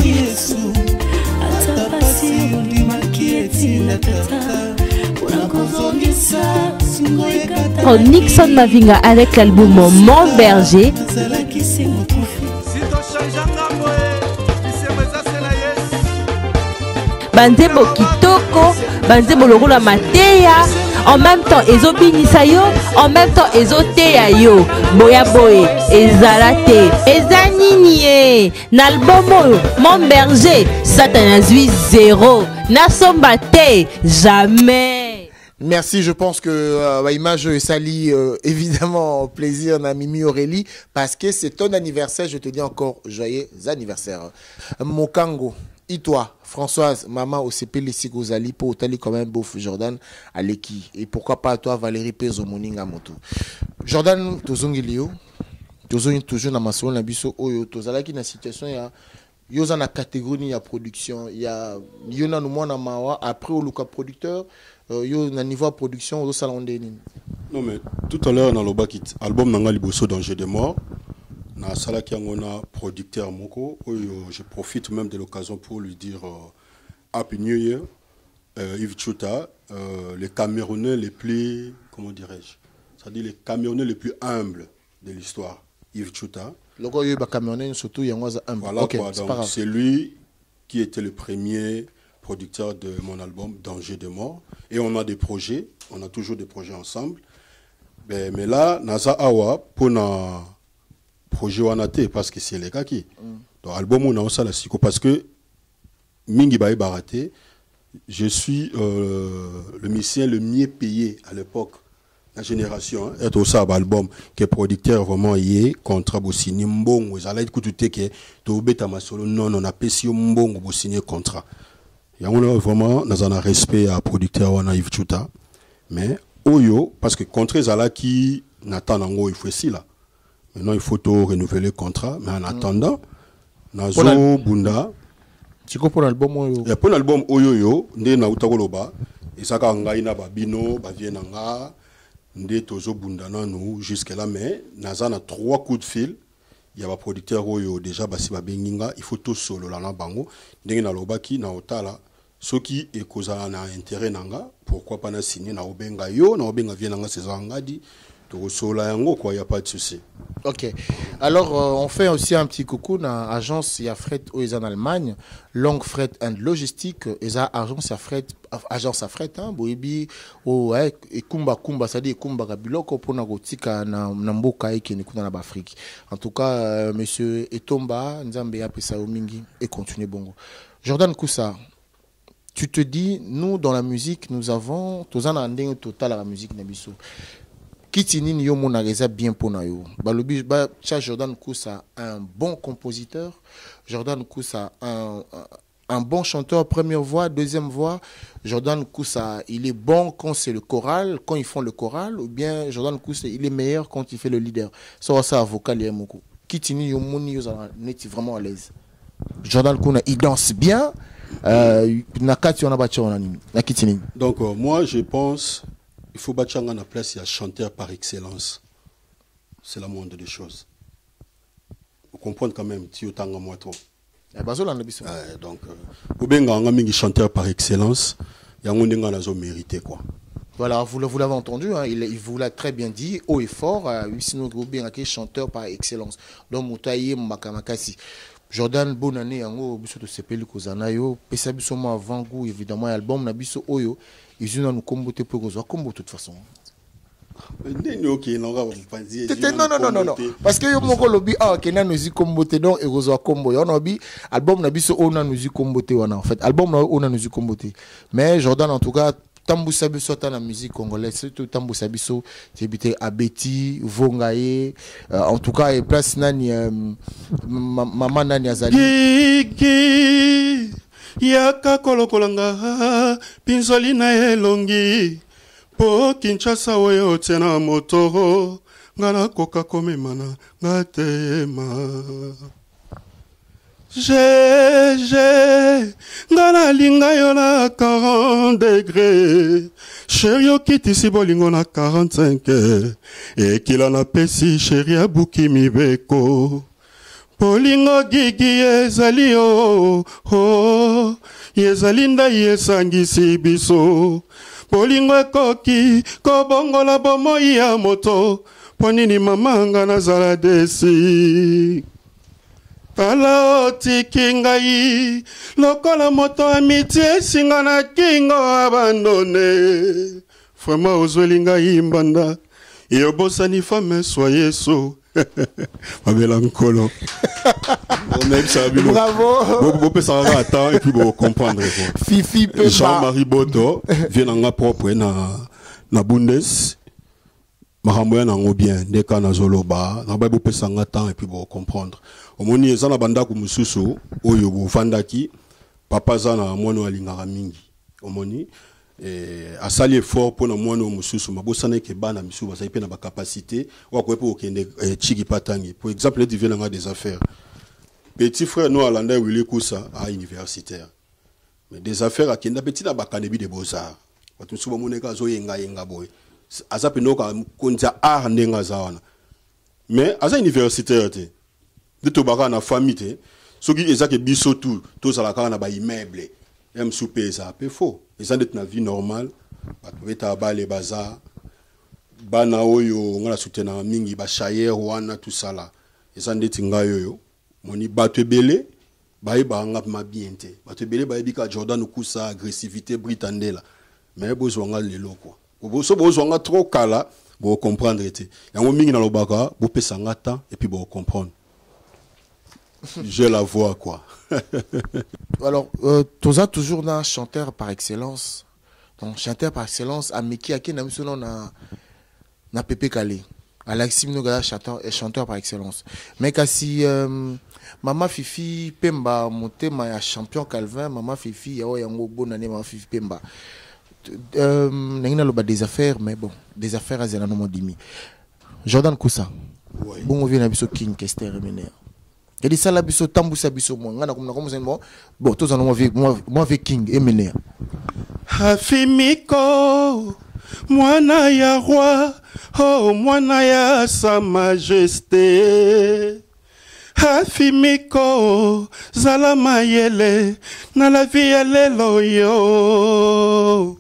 Speaker 6: Nixon Mavinga avec l'album Mon Berger. Banzembo Kitoko, Banzembo Lorola Mateya, en même temps ezobinisa yo, en même temps ezoteya yo, boya boye, ezalate, ezanini n'album oyo, Mon Berger, Satan azui 0, nasomba te, jamais.
Speaker 1: Merci, je pense que image sali évidemment plaisir na Mimi Aurélie parce que c'est ton anniversaire, je te dis encore joyeux anniversaire. Mokango, et toi, Françoise, maman au CP Lessigo Zali pour Otali quand même Bof Jordan Aleki et pourquoi pas toi Valérie Pezo Moninga Moto. Jordan Tozongilio, Tozongi toujours na maso na biso oyo tozalaki na situation ya yoza na catégorie ya production, il y a yona no mwana mawa après au luka producteur yo na niveau production au salon d'Enin.
Speaker 2: Non mais tout à l'heure dans le bakit album nanga liboso Danger de mort na salaki ngona producteur moko oyo je profite même de l'occasion pour lui dire Happy New Year Yves Chouta les Camerounais les plus comment dirais-je, c'est-à-dire les Camerounais les plus humbles de l'histoire, Yves Chouta.
Speaker 1: Le gars yo ba Camerounais surtout yangoza humble.
Speaker 2: Voilà okay, quoi, donc c'est lui qui était le premier producteur de mon album Danger de mort et on a des projets, on a toujours des projets ensemble. Mais là naza awa pour na projet wanaté parce que c'est les gars qui donc album on a ça la siko parce que mingi bae baraté je suis le musicien le mieux payé à l'époque la génération être au ça album qui est producteur vraiment yé contrat bo signé mbongo ça là écoute que to beta masolo non on a payé mbongo bo signer contrat ya on a vraiment dans un respect à producteur wana Yves Chuta mais oyo parce que contrat zala qui n'attend nango il faut si là maintenant il faut tout renouveler le contrat mais en attendant nazo bunda
Speaker 1: tu comprends l'album oyo
Speaker 2: ya pour l'album oyo yo ndé na utakoloba esaka ngai na babino ba vie nanga ndé tozo bunda nanu jusque là mais naza na 3 coups de fil il y a ba producteur oyo déjà basi ba benginga il faut tout solo là na bango ndenge na lobaki na otala soki ekozala na intérêt nanga pourquoi pas na signer na obenga yo na obenga vie nanga saison ngadi to sola yango quoi y a pas de souci.
Speaker 1: OK. Alors on fait aussi un petit coucou dans agence ya fret en Allemagne, Long Fret and Logistique, eza agence à fret hein boyebi o et kumba ça dit kumba kabiloko pona kotika na mboka eke ni kuna na Afrique. En tout cas monsieur Etomba nzambe ya pesa mingi et continue bongo. Jordan Koussa, tu te dis nous dans la musique nous avons tozana ndenge total la musique na biso. Kitini yo mona reza bien pona yo. Balobi ba Jordan Koussa un bon compositeur, Jordan Koussa un bon chanteur première voix, deuxième voix. Jordan Koussa, il est bon quand c'est le choral, quand ils font le choral ou bien Jordan Koussa, il est meilleur quand il fait le leader. Ça vocal et moko. Kitini yo moni yo neti vraiment à l'aise. Jordan Koussa, il danse bien. Nakati on a battu on anime. Na Kitini.
Speaker 2: Donc moi je pense il faut battre en place, il y a chanteur par excellence. C'est la moindre des choses. Vous comprenez quand même, tu as moi trop. Donc, vous avez chanteur par excellence, il y a un mérité quoi.
Speaker 1: Voilà, vous l'avez entendu, hein, il vous l'a très bien dit, haut et fort, sinon vous avez un chanteur par excellence. Donc, Moutaye Makamakasi. Jordan, bonne année, yango biso to sepeli kozana yo, pesa biso mo avant goût évidemment album na biso oyo, ils ont nous comboté pour kozwa combo de toute façon. Non. Parce que yo moko lobi kena nous comboté donc et kozwa combo. Yo nobi album na biso ona nous comboté wana en fait. Album na ona nous comboté. Mais Jordan en tout cas Tambu Sabiso dans la musique congolaise, surtout Tambu Sabiso, c'est Abeti, Vongaye, en tout cas, et place Nani, Maman Nani Azali.
Speaker 2: Kiki, Yaka Kolokolanga, Pinzoli na elongi, Po Kinshasa oyo tena motoro, Ngana koka komemana, Ngatema. J'ai ngana linga yo na 40 degrés chéri okiti si bolingo na 45 et kila na pesi chéri abuki mibeko bolingo gigi ezali o ezali nda yesangisi biso bolingo ekoki kobongola bomoi ya moto ponini mamanga nazala desi Tala otiki ngai lokola moto amitié singa na kingo abandonné vraiment ozweli ngai mbanda yobosani femme soyez so Mabela nkolo bravo vous pouvez savoir attendre et puis vous comprendre
Speaker 1: Fifi Pemba
Speaker 2: Jean-Marie Boto vient en propre na Bundes Mahamboya nango bien ndeka na zoloba na ba bopesa ngata et puis vous comprendre omoni ezana banda ku mususu oyo bovandaki papa zana mwana alingaka mingi omoni asali effort pour na mwana mususu mabosana ke bana misusu basai pe na ba capacité wa ko pe okende chiki patangi pour exemple les divina des affaires petit frère no alanda Willy Koussa à universitaire mais des affaires akenda petit na bakanebi de beaux-arts watu misusu bamoneka zo yenga boy azape noka konza art ndenga zawana mais aza universitaire te de tobaka na famille te soki ezake biso tout ça la kana na ba immeuble em souper ça peu faux ezande na vie normale batobeta bale bazar bana oyo ngala soutenir mingi ba chayer wana tout ça là ezande tinga yoyo moni batebele baye banga ma bien te batebele baye bika Jordan Koussa agressivité britandela mais bozwanga lelo quoi boso bozwanga trop kala Vous comprendre. Il y a un mingi dans le baga, vous pouvez s'en attendre et puis vous comprendre. J'ai la voix, quoi.
Speaker 1: Alors, tu as toujours un chanteur par excellence. Donc, chanteur par excellence, à Meki, à qui na Pepe Kale. Alexis Mnogala, chanteur par excellence. Mais si Mama Fifi Pemba, monté ma champion Calvin, Mama Fifi, y'a un bon année, Mama Fifi Pemba. N'a pas des affaires, mais bon, des affaires à Zélanomon Dimi. Jordan Koussa. Bon, on vient à Bisso King, Kester Remener. Il dit ça la Bisso Tamboussa Bisso, moi, bon, tous en ont moi, King et Mener.
Speaker 2: Hafimiko, mwana ya roi, oh mwana ya sa majesté. Hafimiko, zala mayele, na la vie ya lelo yo.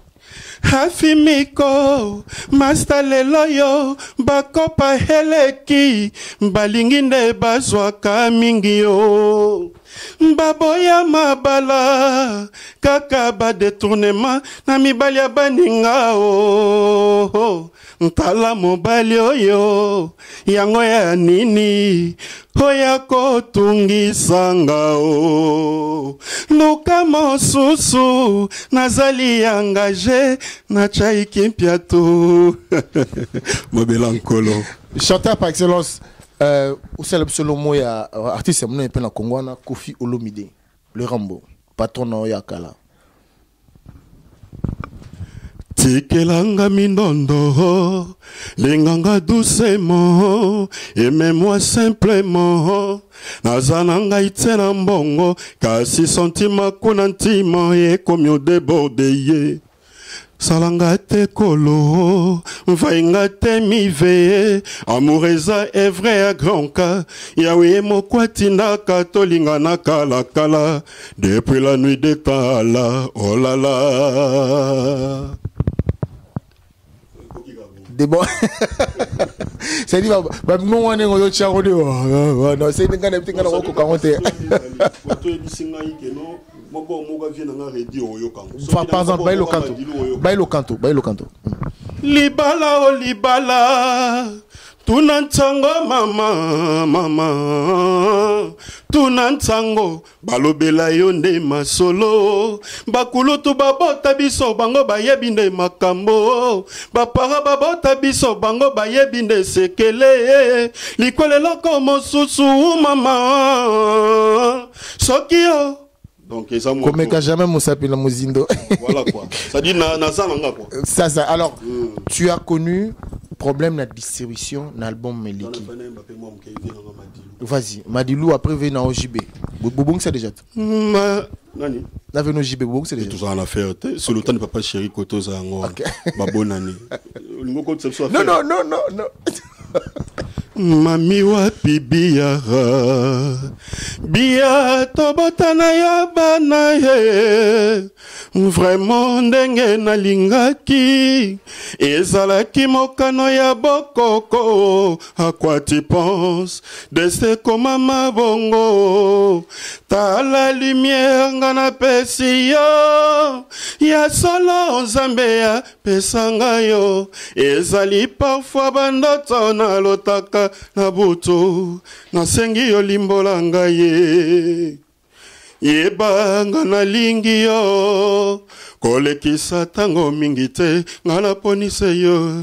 Speaker 2: Hafimiko, masta lelo yo, bakopa heleki, balinginde bazwaka mingi yo. Baboya mabala, kaka ba détournement, na mibali ya baninga o. Ntala mobali oyo, yango ya nini, oya kotungisanga o. Luka mosusu, nazali engagé, na chaiki mpiato. Mobela nkolo.
Speaker 1: Chanteur par excellence. Où c'est le mot artiste mon épée na Congo na Kofi Olomide le Rambo patron na Yakala
Speaker 2: Tikelanga mindondo linganga doucement aimez-moi simplement nazananga itena mbongo kasi sentiment kuna ntima e komyo débordé salanga te kolo, vainga te mive, amoureza est vrai à grand cas, Yahweh mokwatina katolinga na kala kala, depuis la nuit de Tala, oh là là.
Speaker 1: Des bon. C'est dit, bah, non, on est au Tcharo de. Non, c'est une canne, c'est une par exemple, bailo canto.
Speaker 2: Libala o libala, tunantango mama, tunantango balobela yonde masolo, bakulutu babota biso bango bayebinde makambo, bapara babota biso bango bayebinde sekele, likwele loko mosusu mama, sokio. Donc,
Speaker 1: comme jamais Moussapi la Mozindo.
Speaker 2: Voilà quoi. Ça dit quoi.
Speaker 1: Ça. Alors, tu as connu problème de distribution dans l'album Meliki. Vas-y, Madilou après venu dans OJB. Boubong c'est déjà.
Speaker 2: Nani.
Speaker 1: N'a venu OJB Boubong c'est déjà.
Speaker 2: Tout ça en affaire. Sur le temps de papa chéri Koto ça en. Bonne année.
Speaker 1: Non.
Speaker 2: Mami wapi biara bia tobotana ya bana ye vraiment ndenge nalingaki ezalaki mokano ya bokoko à quoi tu penses de ce komama bongo ta la lumière ngana pesi yo ya solo nzambe ya pesanga yo ezali parfois bandoto na lotaka na butu nasengi yo limbola ngai yebanga nalingi yo kolekisa tango mingi te ngana ponise yo.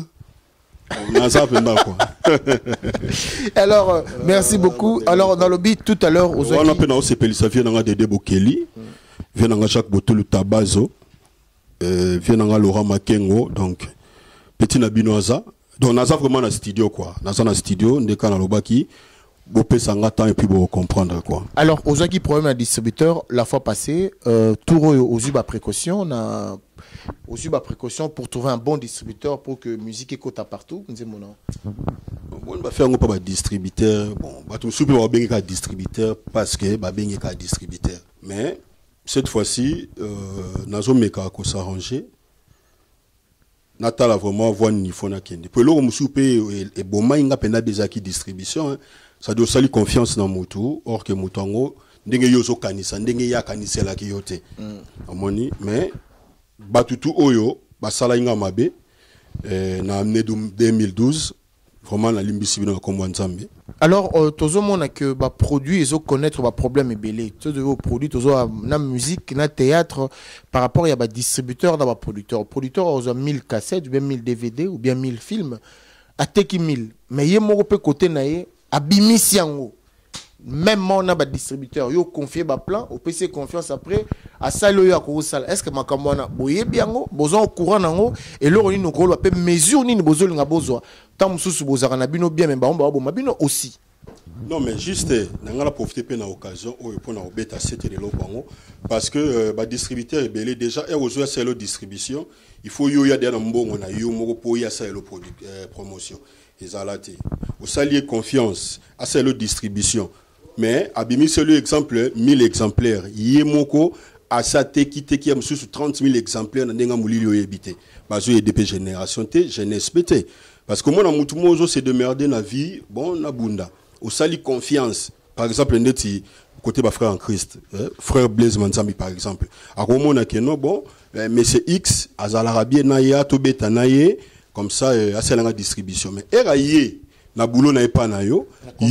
Speaker 1: Alors merci beaucoup. Alors dans le beat tout à l'heure aux
Speaker 2: on appelle au CPL ça vient dans Dédé Bokeli vient dans Jacques Botolo Tabazo vient dans Laurent Makengo donc petit Nabinoza. Donc, on a vraiment un studio, quoi. On a un studio, on a un lobaki, on peut s'en et puis on comprendre, quoi.
Speaker 1: Alors, aux gens qui problème un distributeur, la fois passée, tout aux UBA précaution, on a aux UBA précaution pour trouver un bon distributeur pour que musique écoute à partout. On
Speaker 2: va faire un peu de distributeur. Bon, on va bien un distributeur parce que va bien un distributeur. Mais cette fois-ci, on a s'arranger. Natala vraiment voir ni fona kende. Pour l'eau musupe et bon mainga pena déjà qui distribution ça doit salir confiance dans moto or que motango ndenge yozo kanisa ndenge ya kanisa la kiyote. Amoni mais batutu oyo basala inga mabe na amené 2012 vraiment la limbisi bino comme Nzambe.
Speaker 1: Alors tozo mona que ba produit ils ont connaître ba problème belé to de produit tozo na musique na théâtre par rapport à ba distributeur na ba producteur aux 1000 cassettes ou bien 1000 DVD ou bien 1000 films a teki 1000 mais yé moko pe côté na ye abimisi yango même on a ba distributeur yo confier ba plan au PC confiance après à salo yo ko sala est-ce que makambo na boye biango bozo au courant nango et loro ni nokolo ba pe mesure ni bozo linga bozo tant mususu bozaka na bino bien mais ba bo mabino aussi.
Speaker 2: Non mais juste nangala profiter pe na occasion o pour na obeta c'était le bango parce que ba distributeur est belé déjà et aux c'est le distribution il faut yo ya derrière mbongo na yo moko po ya ça le produit promotion ezalate au salier confiance à c'est le distribution mais abimi c'est l'exemple 1000 exemplaires yemoko à sa te qui am sous 30 000 exemplaires na ndenga mulili yo yebité bazo EDP génération T jeunesse PT parce que moi na mutu mozo c'est de merder na vie bon na bunda au sali confiance par exemple ndeti côté ba frère en Christ frère Blaise Manzambi par exemple a komona que non bon mais c'est X azala bien na ya to beta na ye comme ça aselanga distribution mais eraye na boulot na epa na yo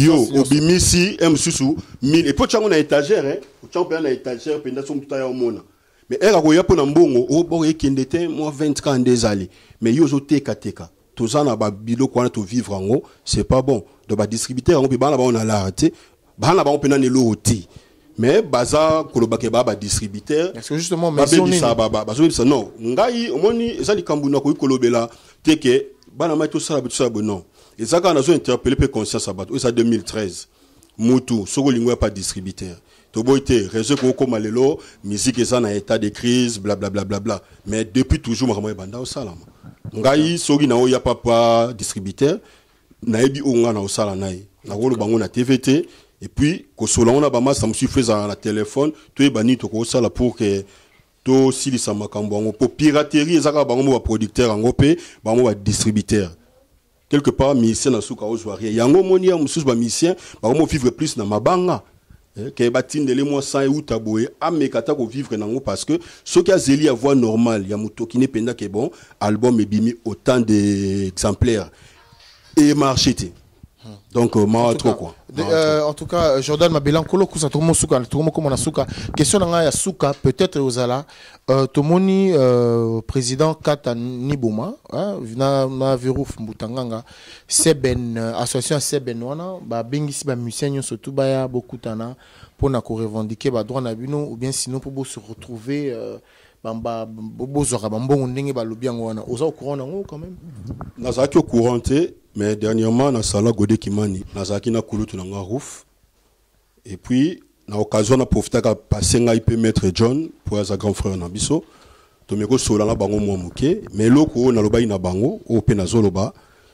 Speaker 2: obimisi msusu 1000 et po tchango na étagère tchango pe na étagère penda so muta ya omona mais era ko yapo na mbongo o bo ekendete moi 20 ans des années mais yo zo teka tozana ba bilo ko na to vivre ngo c'est pas bon de ba distributeur ngo pe bana ba on a la raté bana ba on pe na ne loti mais baza kolobake ba distributeur
Speaker 1: parce que justement
Speaker 2: mais ça non ngai omoni ezali kambuna ko kolobela teke bana ma to sala non et ça quand on a interpellé pe conscience abat ça 2013 mutu soko lingwa pas distributeur to boité réseau ko koma lelo musique ça na état de crise blablabla bla, bla, bla. Mais depuis toujours ma banda au salama ngai soki na o ya papa distributeur na ebi onga na o sala nai na rolo bango na TVT et puis ko sola on a ba ça me suffit na téléphone to e bani to ko sala pour que to sili sa makambo ngo pour piraterie ezaka bango ba producteur ngo pe bango ba distributeur quelque part musicien na suka ozwaria yango moni ya mususu ba musicien ba mo vivre plus na mabanga que batindele moi sans ou taboé amekata ko vivre nango parce que ce qui a zeli à voix normale ya mutoki ne penda que bon album est bimi autant d'exemplaires et marché. Donc moi trop quoi.
Speaker 1: En tout cas Jordan Mabela kolo kusa to mosuka to mo comme na suka question na ya suka peut-être ozala to moni président Kata Niboma na viruf mbutanganga Seben association Seben wana ba bengisi ba musiciens surtout ba ya bokutana pour na ko revendiquer ba droit na bino ou bien sinon pour se retrouver bamba bozora bambongo ndenge ba lobiango wana oza au courant nango quand même
Speaker 2: nazaki au courant mais dernièrement na sala Godé Kimani nazaki na kulutu na ngarouf et puis na occasion na profiter ka passer ngai pe maître John pour sa grand frère na biso to meko sola na bango mo muke mais loko na loba ina bango o pe na zoloba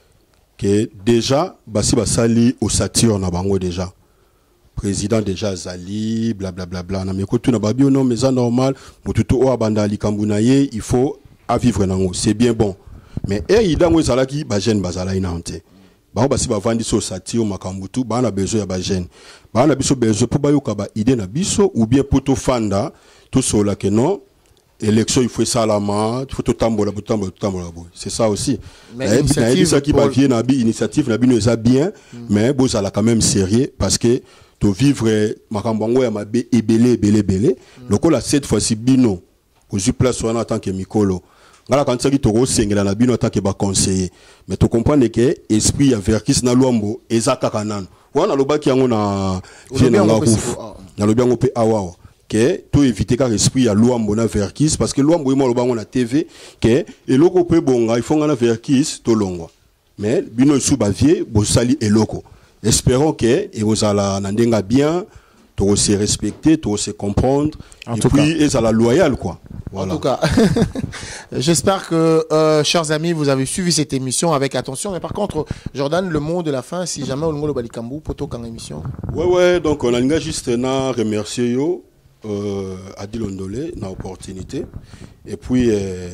Speaker 2: que déjà basi basali au sature na bango déjà président déjà Zali blablabla bla, bla, na meko tu na babio non mais ça normal mututu o abanda likambu ye il faut à vivre nango c'est bien bon mais il dango ezalaki ba jeune bazala inante ba basi ba vandi so satio makambutu ba na besoin ya ba jeune ba na biso besoin pour ba yoka ba idée na biso ou bien poto fanda tout cela que non élection il faut salama il faut tout tambola c'est ça aussi mais initiative qui ba vie na bi initiative na bino eza bien mais bozala quand même sérieux parce que to vivre makambango ya mabe ebele lokola cette fois-ci bino ozu place wana en tant que mikolo ngala quand saki toko sengela na bino en tant que ba conseiller mais to comprendre que esprit ya verkis na luambo ezaka kanana wana lobaki yango na viena na roof na lobiango pe awa que to éviter ka esprit ya luambo na verkis parce que luambo imo lobango na TV que eloko pe bonga il faut ngana verkis to longwa mais bino sou ba vie bo sali eloko espérons que et vous allez nandenga bien to se respecter to se comprendre en et puis et ça la loyal quoi. Voilà.
Speaker 1: En tout cas, j'espère que, chers amis, vous avez suivi cette émission avec attention. Mais par contre, Jordan, le mot de la fin, si jamais on le balikambu, poto quand émission.
Speaker 2: Ouais, donc on a juste na remercier yo, Adil Ondolé, na opportunité. Et puis,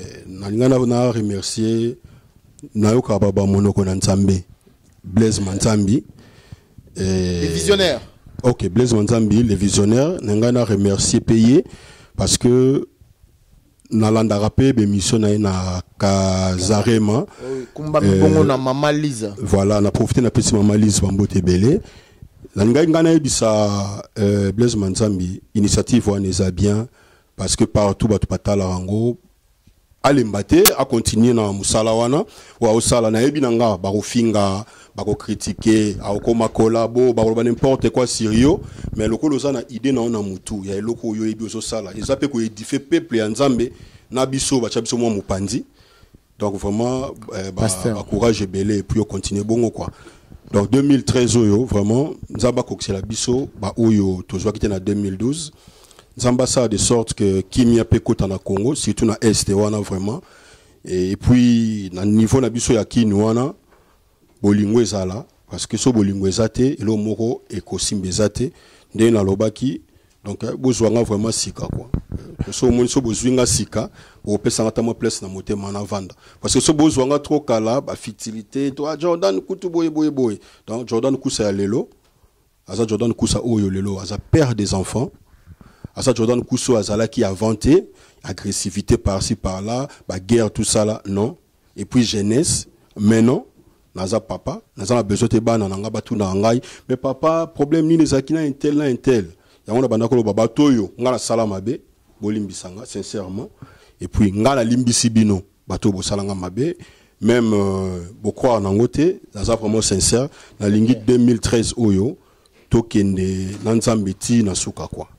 Speaker 2: na remercier na yo kababa monoko na Nzambe, Blaise Manzambi.
Speaker 1: Les visionnaires.
Speaker 2: Ok, Blaise Manzambi, les visionnaires, na remercier payé parce que nalanda rapé émission na Kazarema.
Speaker 1: Kumba mbongo na Mama Lise.
Speaker 2: Voilà, na profité na petit Mama Lise Bambote Belé. La ngana ebisa Blaise Manzambi initiative wana eza bien parce que partout batu patala rango alembate a continuer na musala wana wa osala na yebi nanga bako finga bako critiquer akoma collabo bako n'importe quoi sérieux mais lokolo za na idée na ona mutu ya eloko yo yebi osala eza pe ko édifier peuple ya Nzambe na biso ba chabiso mo mupandi donc vraiment ba courage belé et puis continuer bongo quoi. Donc 2013 oyo vraiment Nzamba kokisela biso ba oyo tozwa kite na 2012 Nzamba ça de sorte que kimia pe kota na Congo surtout na est wana vraiment et puis na niveau na biso ya kinu wana bolingo ezala parce que so bolingo ezate elo moko ekosimbe ezate nde na lobaki donc bozwanga vraiment sika quoi so moni so bozwinga sika opesa ngata mo place na motema na vanda parce que so bozwanga trop kala ba fitilité to Jordan kutu boye donc Jordan kusa ya lelo asa Jordan kusa oyo lelo asa père des enfants asa Jordan kuso azala qui a vanté agressivité par-ci par-là ba guerre tout ça là non et puis jeunesse mais non naza papa naza besoin te bana nanga batu na ngai mais papa problème ni nezakina un tel yango na bandako lo baba toyo ngala sala mabe bolimbisanga sincèrement et puis ngala limbisi bino bato bo salanga mabe même bokwa na ngote naza vraiment sincère na lingi 2013 oyo tokende na Nzambe ti na suka quoi.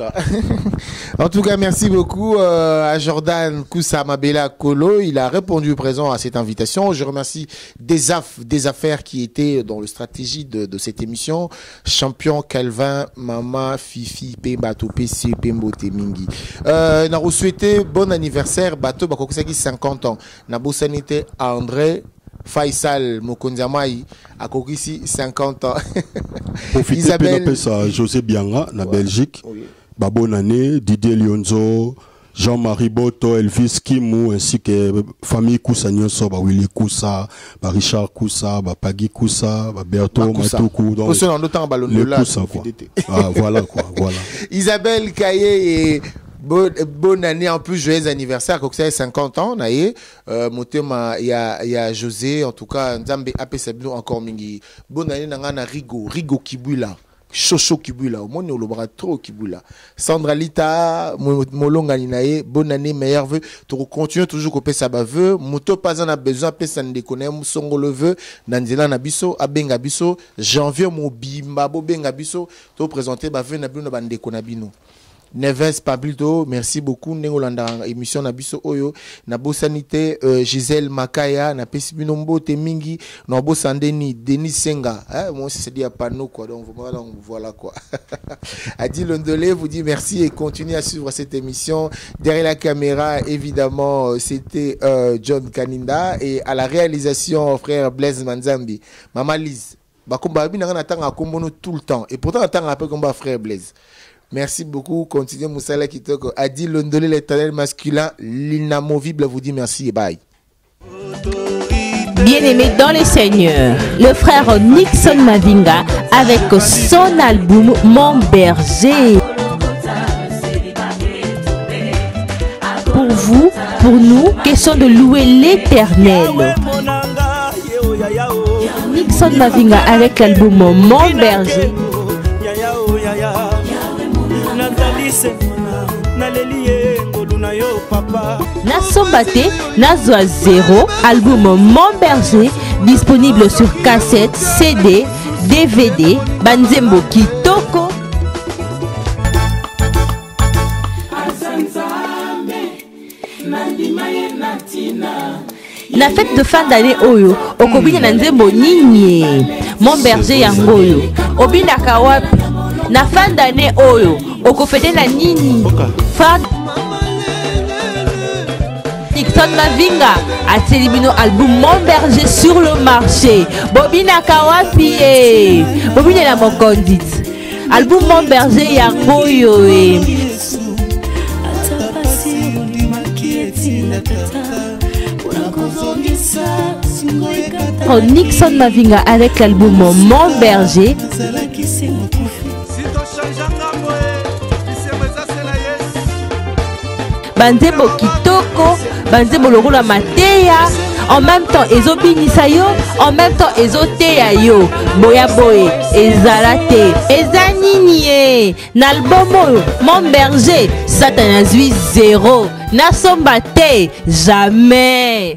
Speaker 1: En tout cas, merci beaucoup à Jordan Koussa Mabela Kolo. Il a répondu présent à cette invitation. Je remercie des affaires qui étaient dans le stratégie de cette émission. Champion Calvin, Mama, Fifi, Bato, PC, Pembo, Temingi. N'a souhaité bon anniversaire, Bato, Bakokosaki 50 ans. N'a beau sanité André Faisal Mokonzamai à Kokisi 50 ans.
Speaker 2: Isabelle Pesa José Bianga na Belgique. Oui. Bonne année Didier Lionzo, Jean-Marie Boto, Elvis Kimou ainsi que famille Koussa Nyonso, Willy Koussa, Richard Koussa, Pagui Koussa, Berto Matoukou. Donc le Koussa quoi. Ah voilà quoi, voilà.
Speaker 1: Isabelle Kaye et bonne année, en plus joyeux anniversaire, comme ça 50 ans, naïe. Motema, il y a José, en tout cas, Nzambe Apesabino encore mingi. Bonne année, nangana Rigo Kibula. Chocho Kibula, au monde, on le trop Kibula. Sandra Lita, Molonga Ninae, bonne année, meilleur vœu. Tu continues toujours copier ça vœu. Moto pas en a besoin, après ça ne déconne, Moussongo le vœu, Nanzela Nabiso, Abenga Biso, janvier, Mobimba, Bobenga Biso, tu présenter, vœu, Nabino, Bandekonabino. Neves Pablito, merci beaucoup. Nengolanda émission Nabiso Oyo, Nabo Sanité, Gisèle Makaya, Napesibinombo Temingi, Nabo Sandeni, Denis Senga. Moi c'est dit à panneau quoi, donc voilà quoi. Adi Londolé vous dit merci et continue à suivre cette émission. Derrière la caméra, évidemment, c'était John Kaninda et à la réalisation, frère Blaise Manzambi. Maman Lise, Bakumba Bina attend à Kombono tout le temps et pourtant attend un peu comme frère Blaise. Merci beaucoup. Continuez Moussala Kitoko. Adi Londolé, l'éternel masculin, l'inamovible vous dit merci et bye.
Speaker 6: Bien-aimé dans les seigneurs, le frère Nixon Mavinga avec son album Mon Berger. Pour vous, pour nous, question de louer l'éternel. Nixon Mavinga avec l'album Mon Berger. Nasombate, Nazwa 0, album Mon Berger, disponible sur cassette, CD, DVD, Banzembo Kitoko. La fête de fin d'année Oyo, Okobina Nanzembo Nini, Mon Berger Yangoyo, Obina Kawapi. Na fin d'année Oyo, Okofete na Nini. Nixon Mavinga a célébré album Mon Berger sur le marché. Bobina Kawapi, Bobina la Mokondit. Album Mon Berger Yangoyo. Nixon Mavinga avec l'album Mon Berger. banzembo kitoko, banzembo lokola mateya, en même temps ezobinisa yo, en même temps ezoteya yo. Boya boye ezala te, eza nini ye? Na album oyo Mon Berger Satan azwi 0, nasomba te jamais.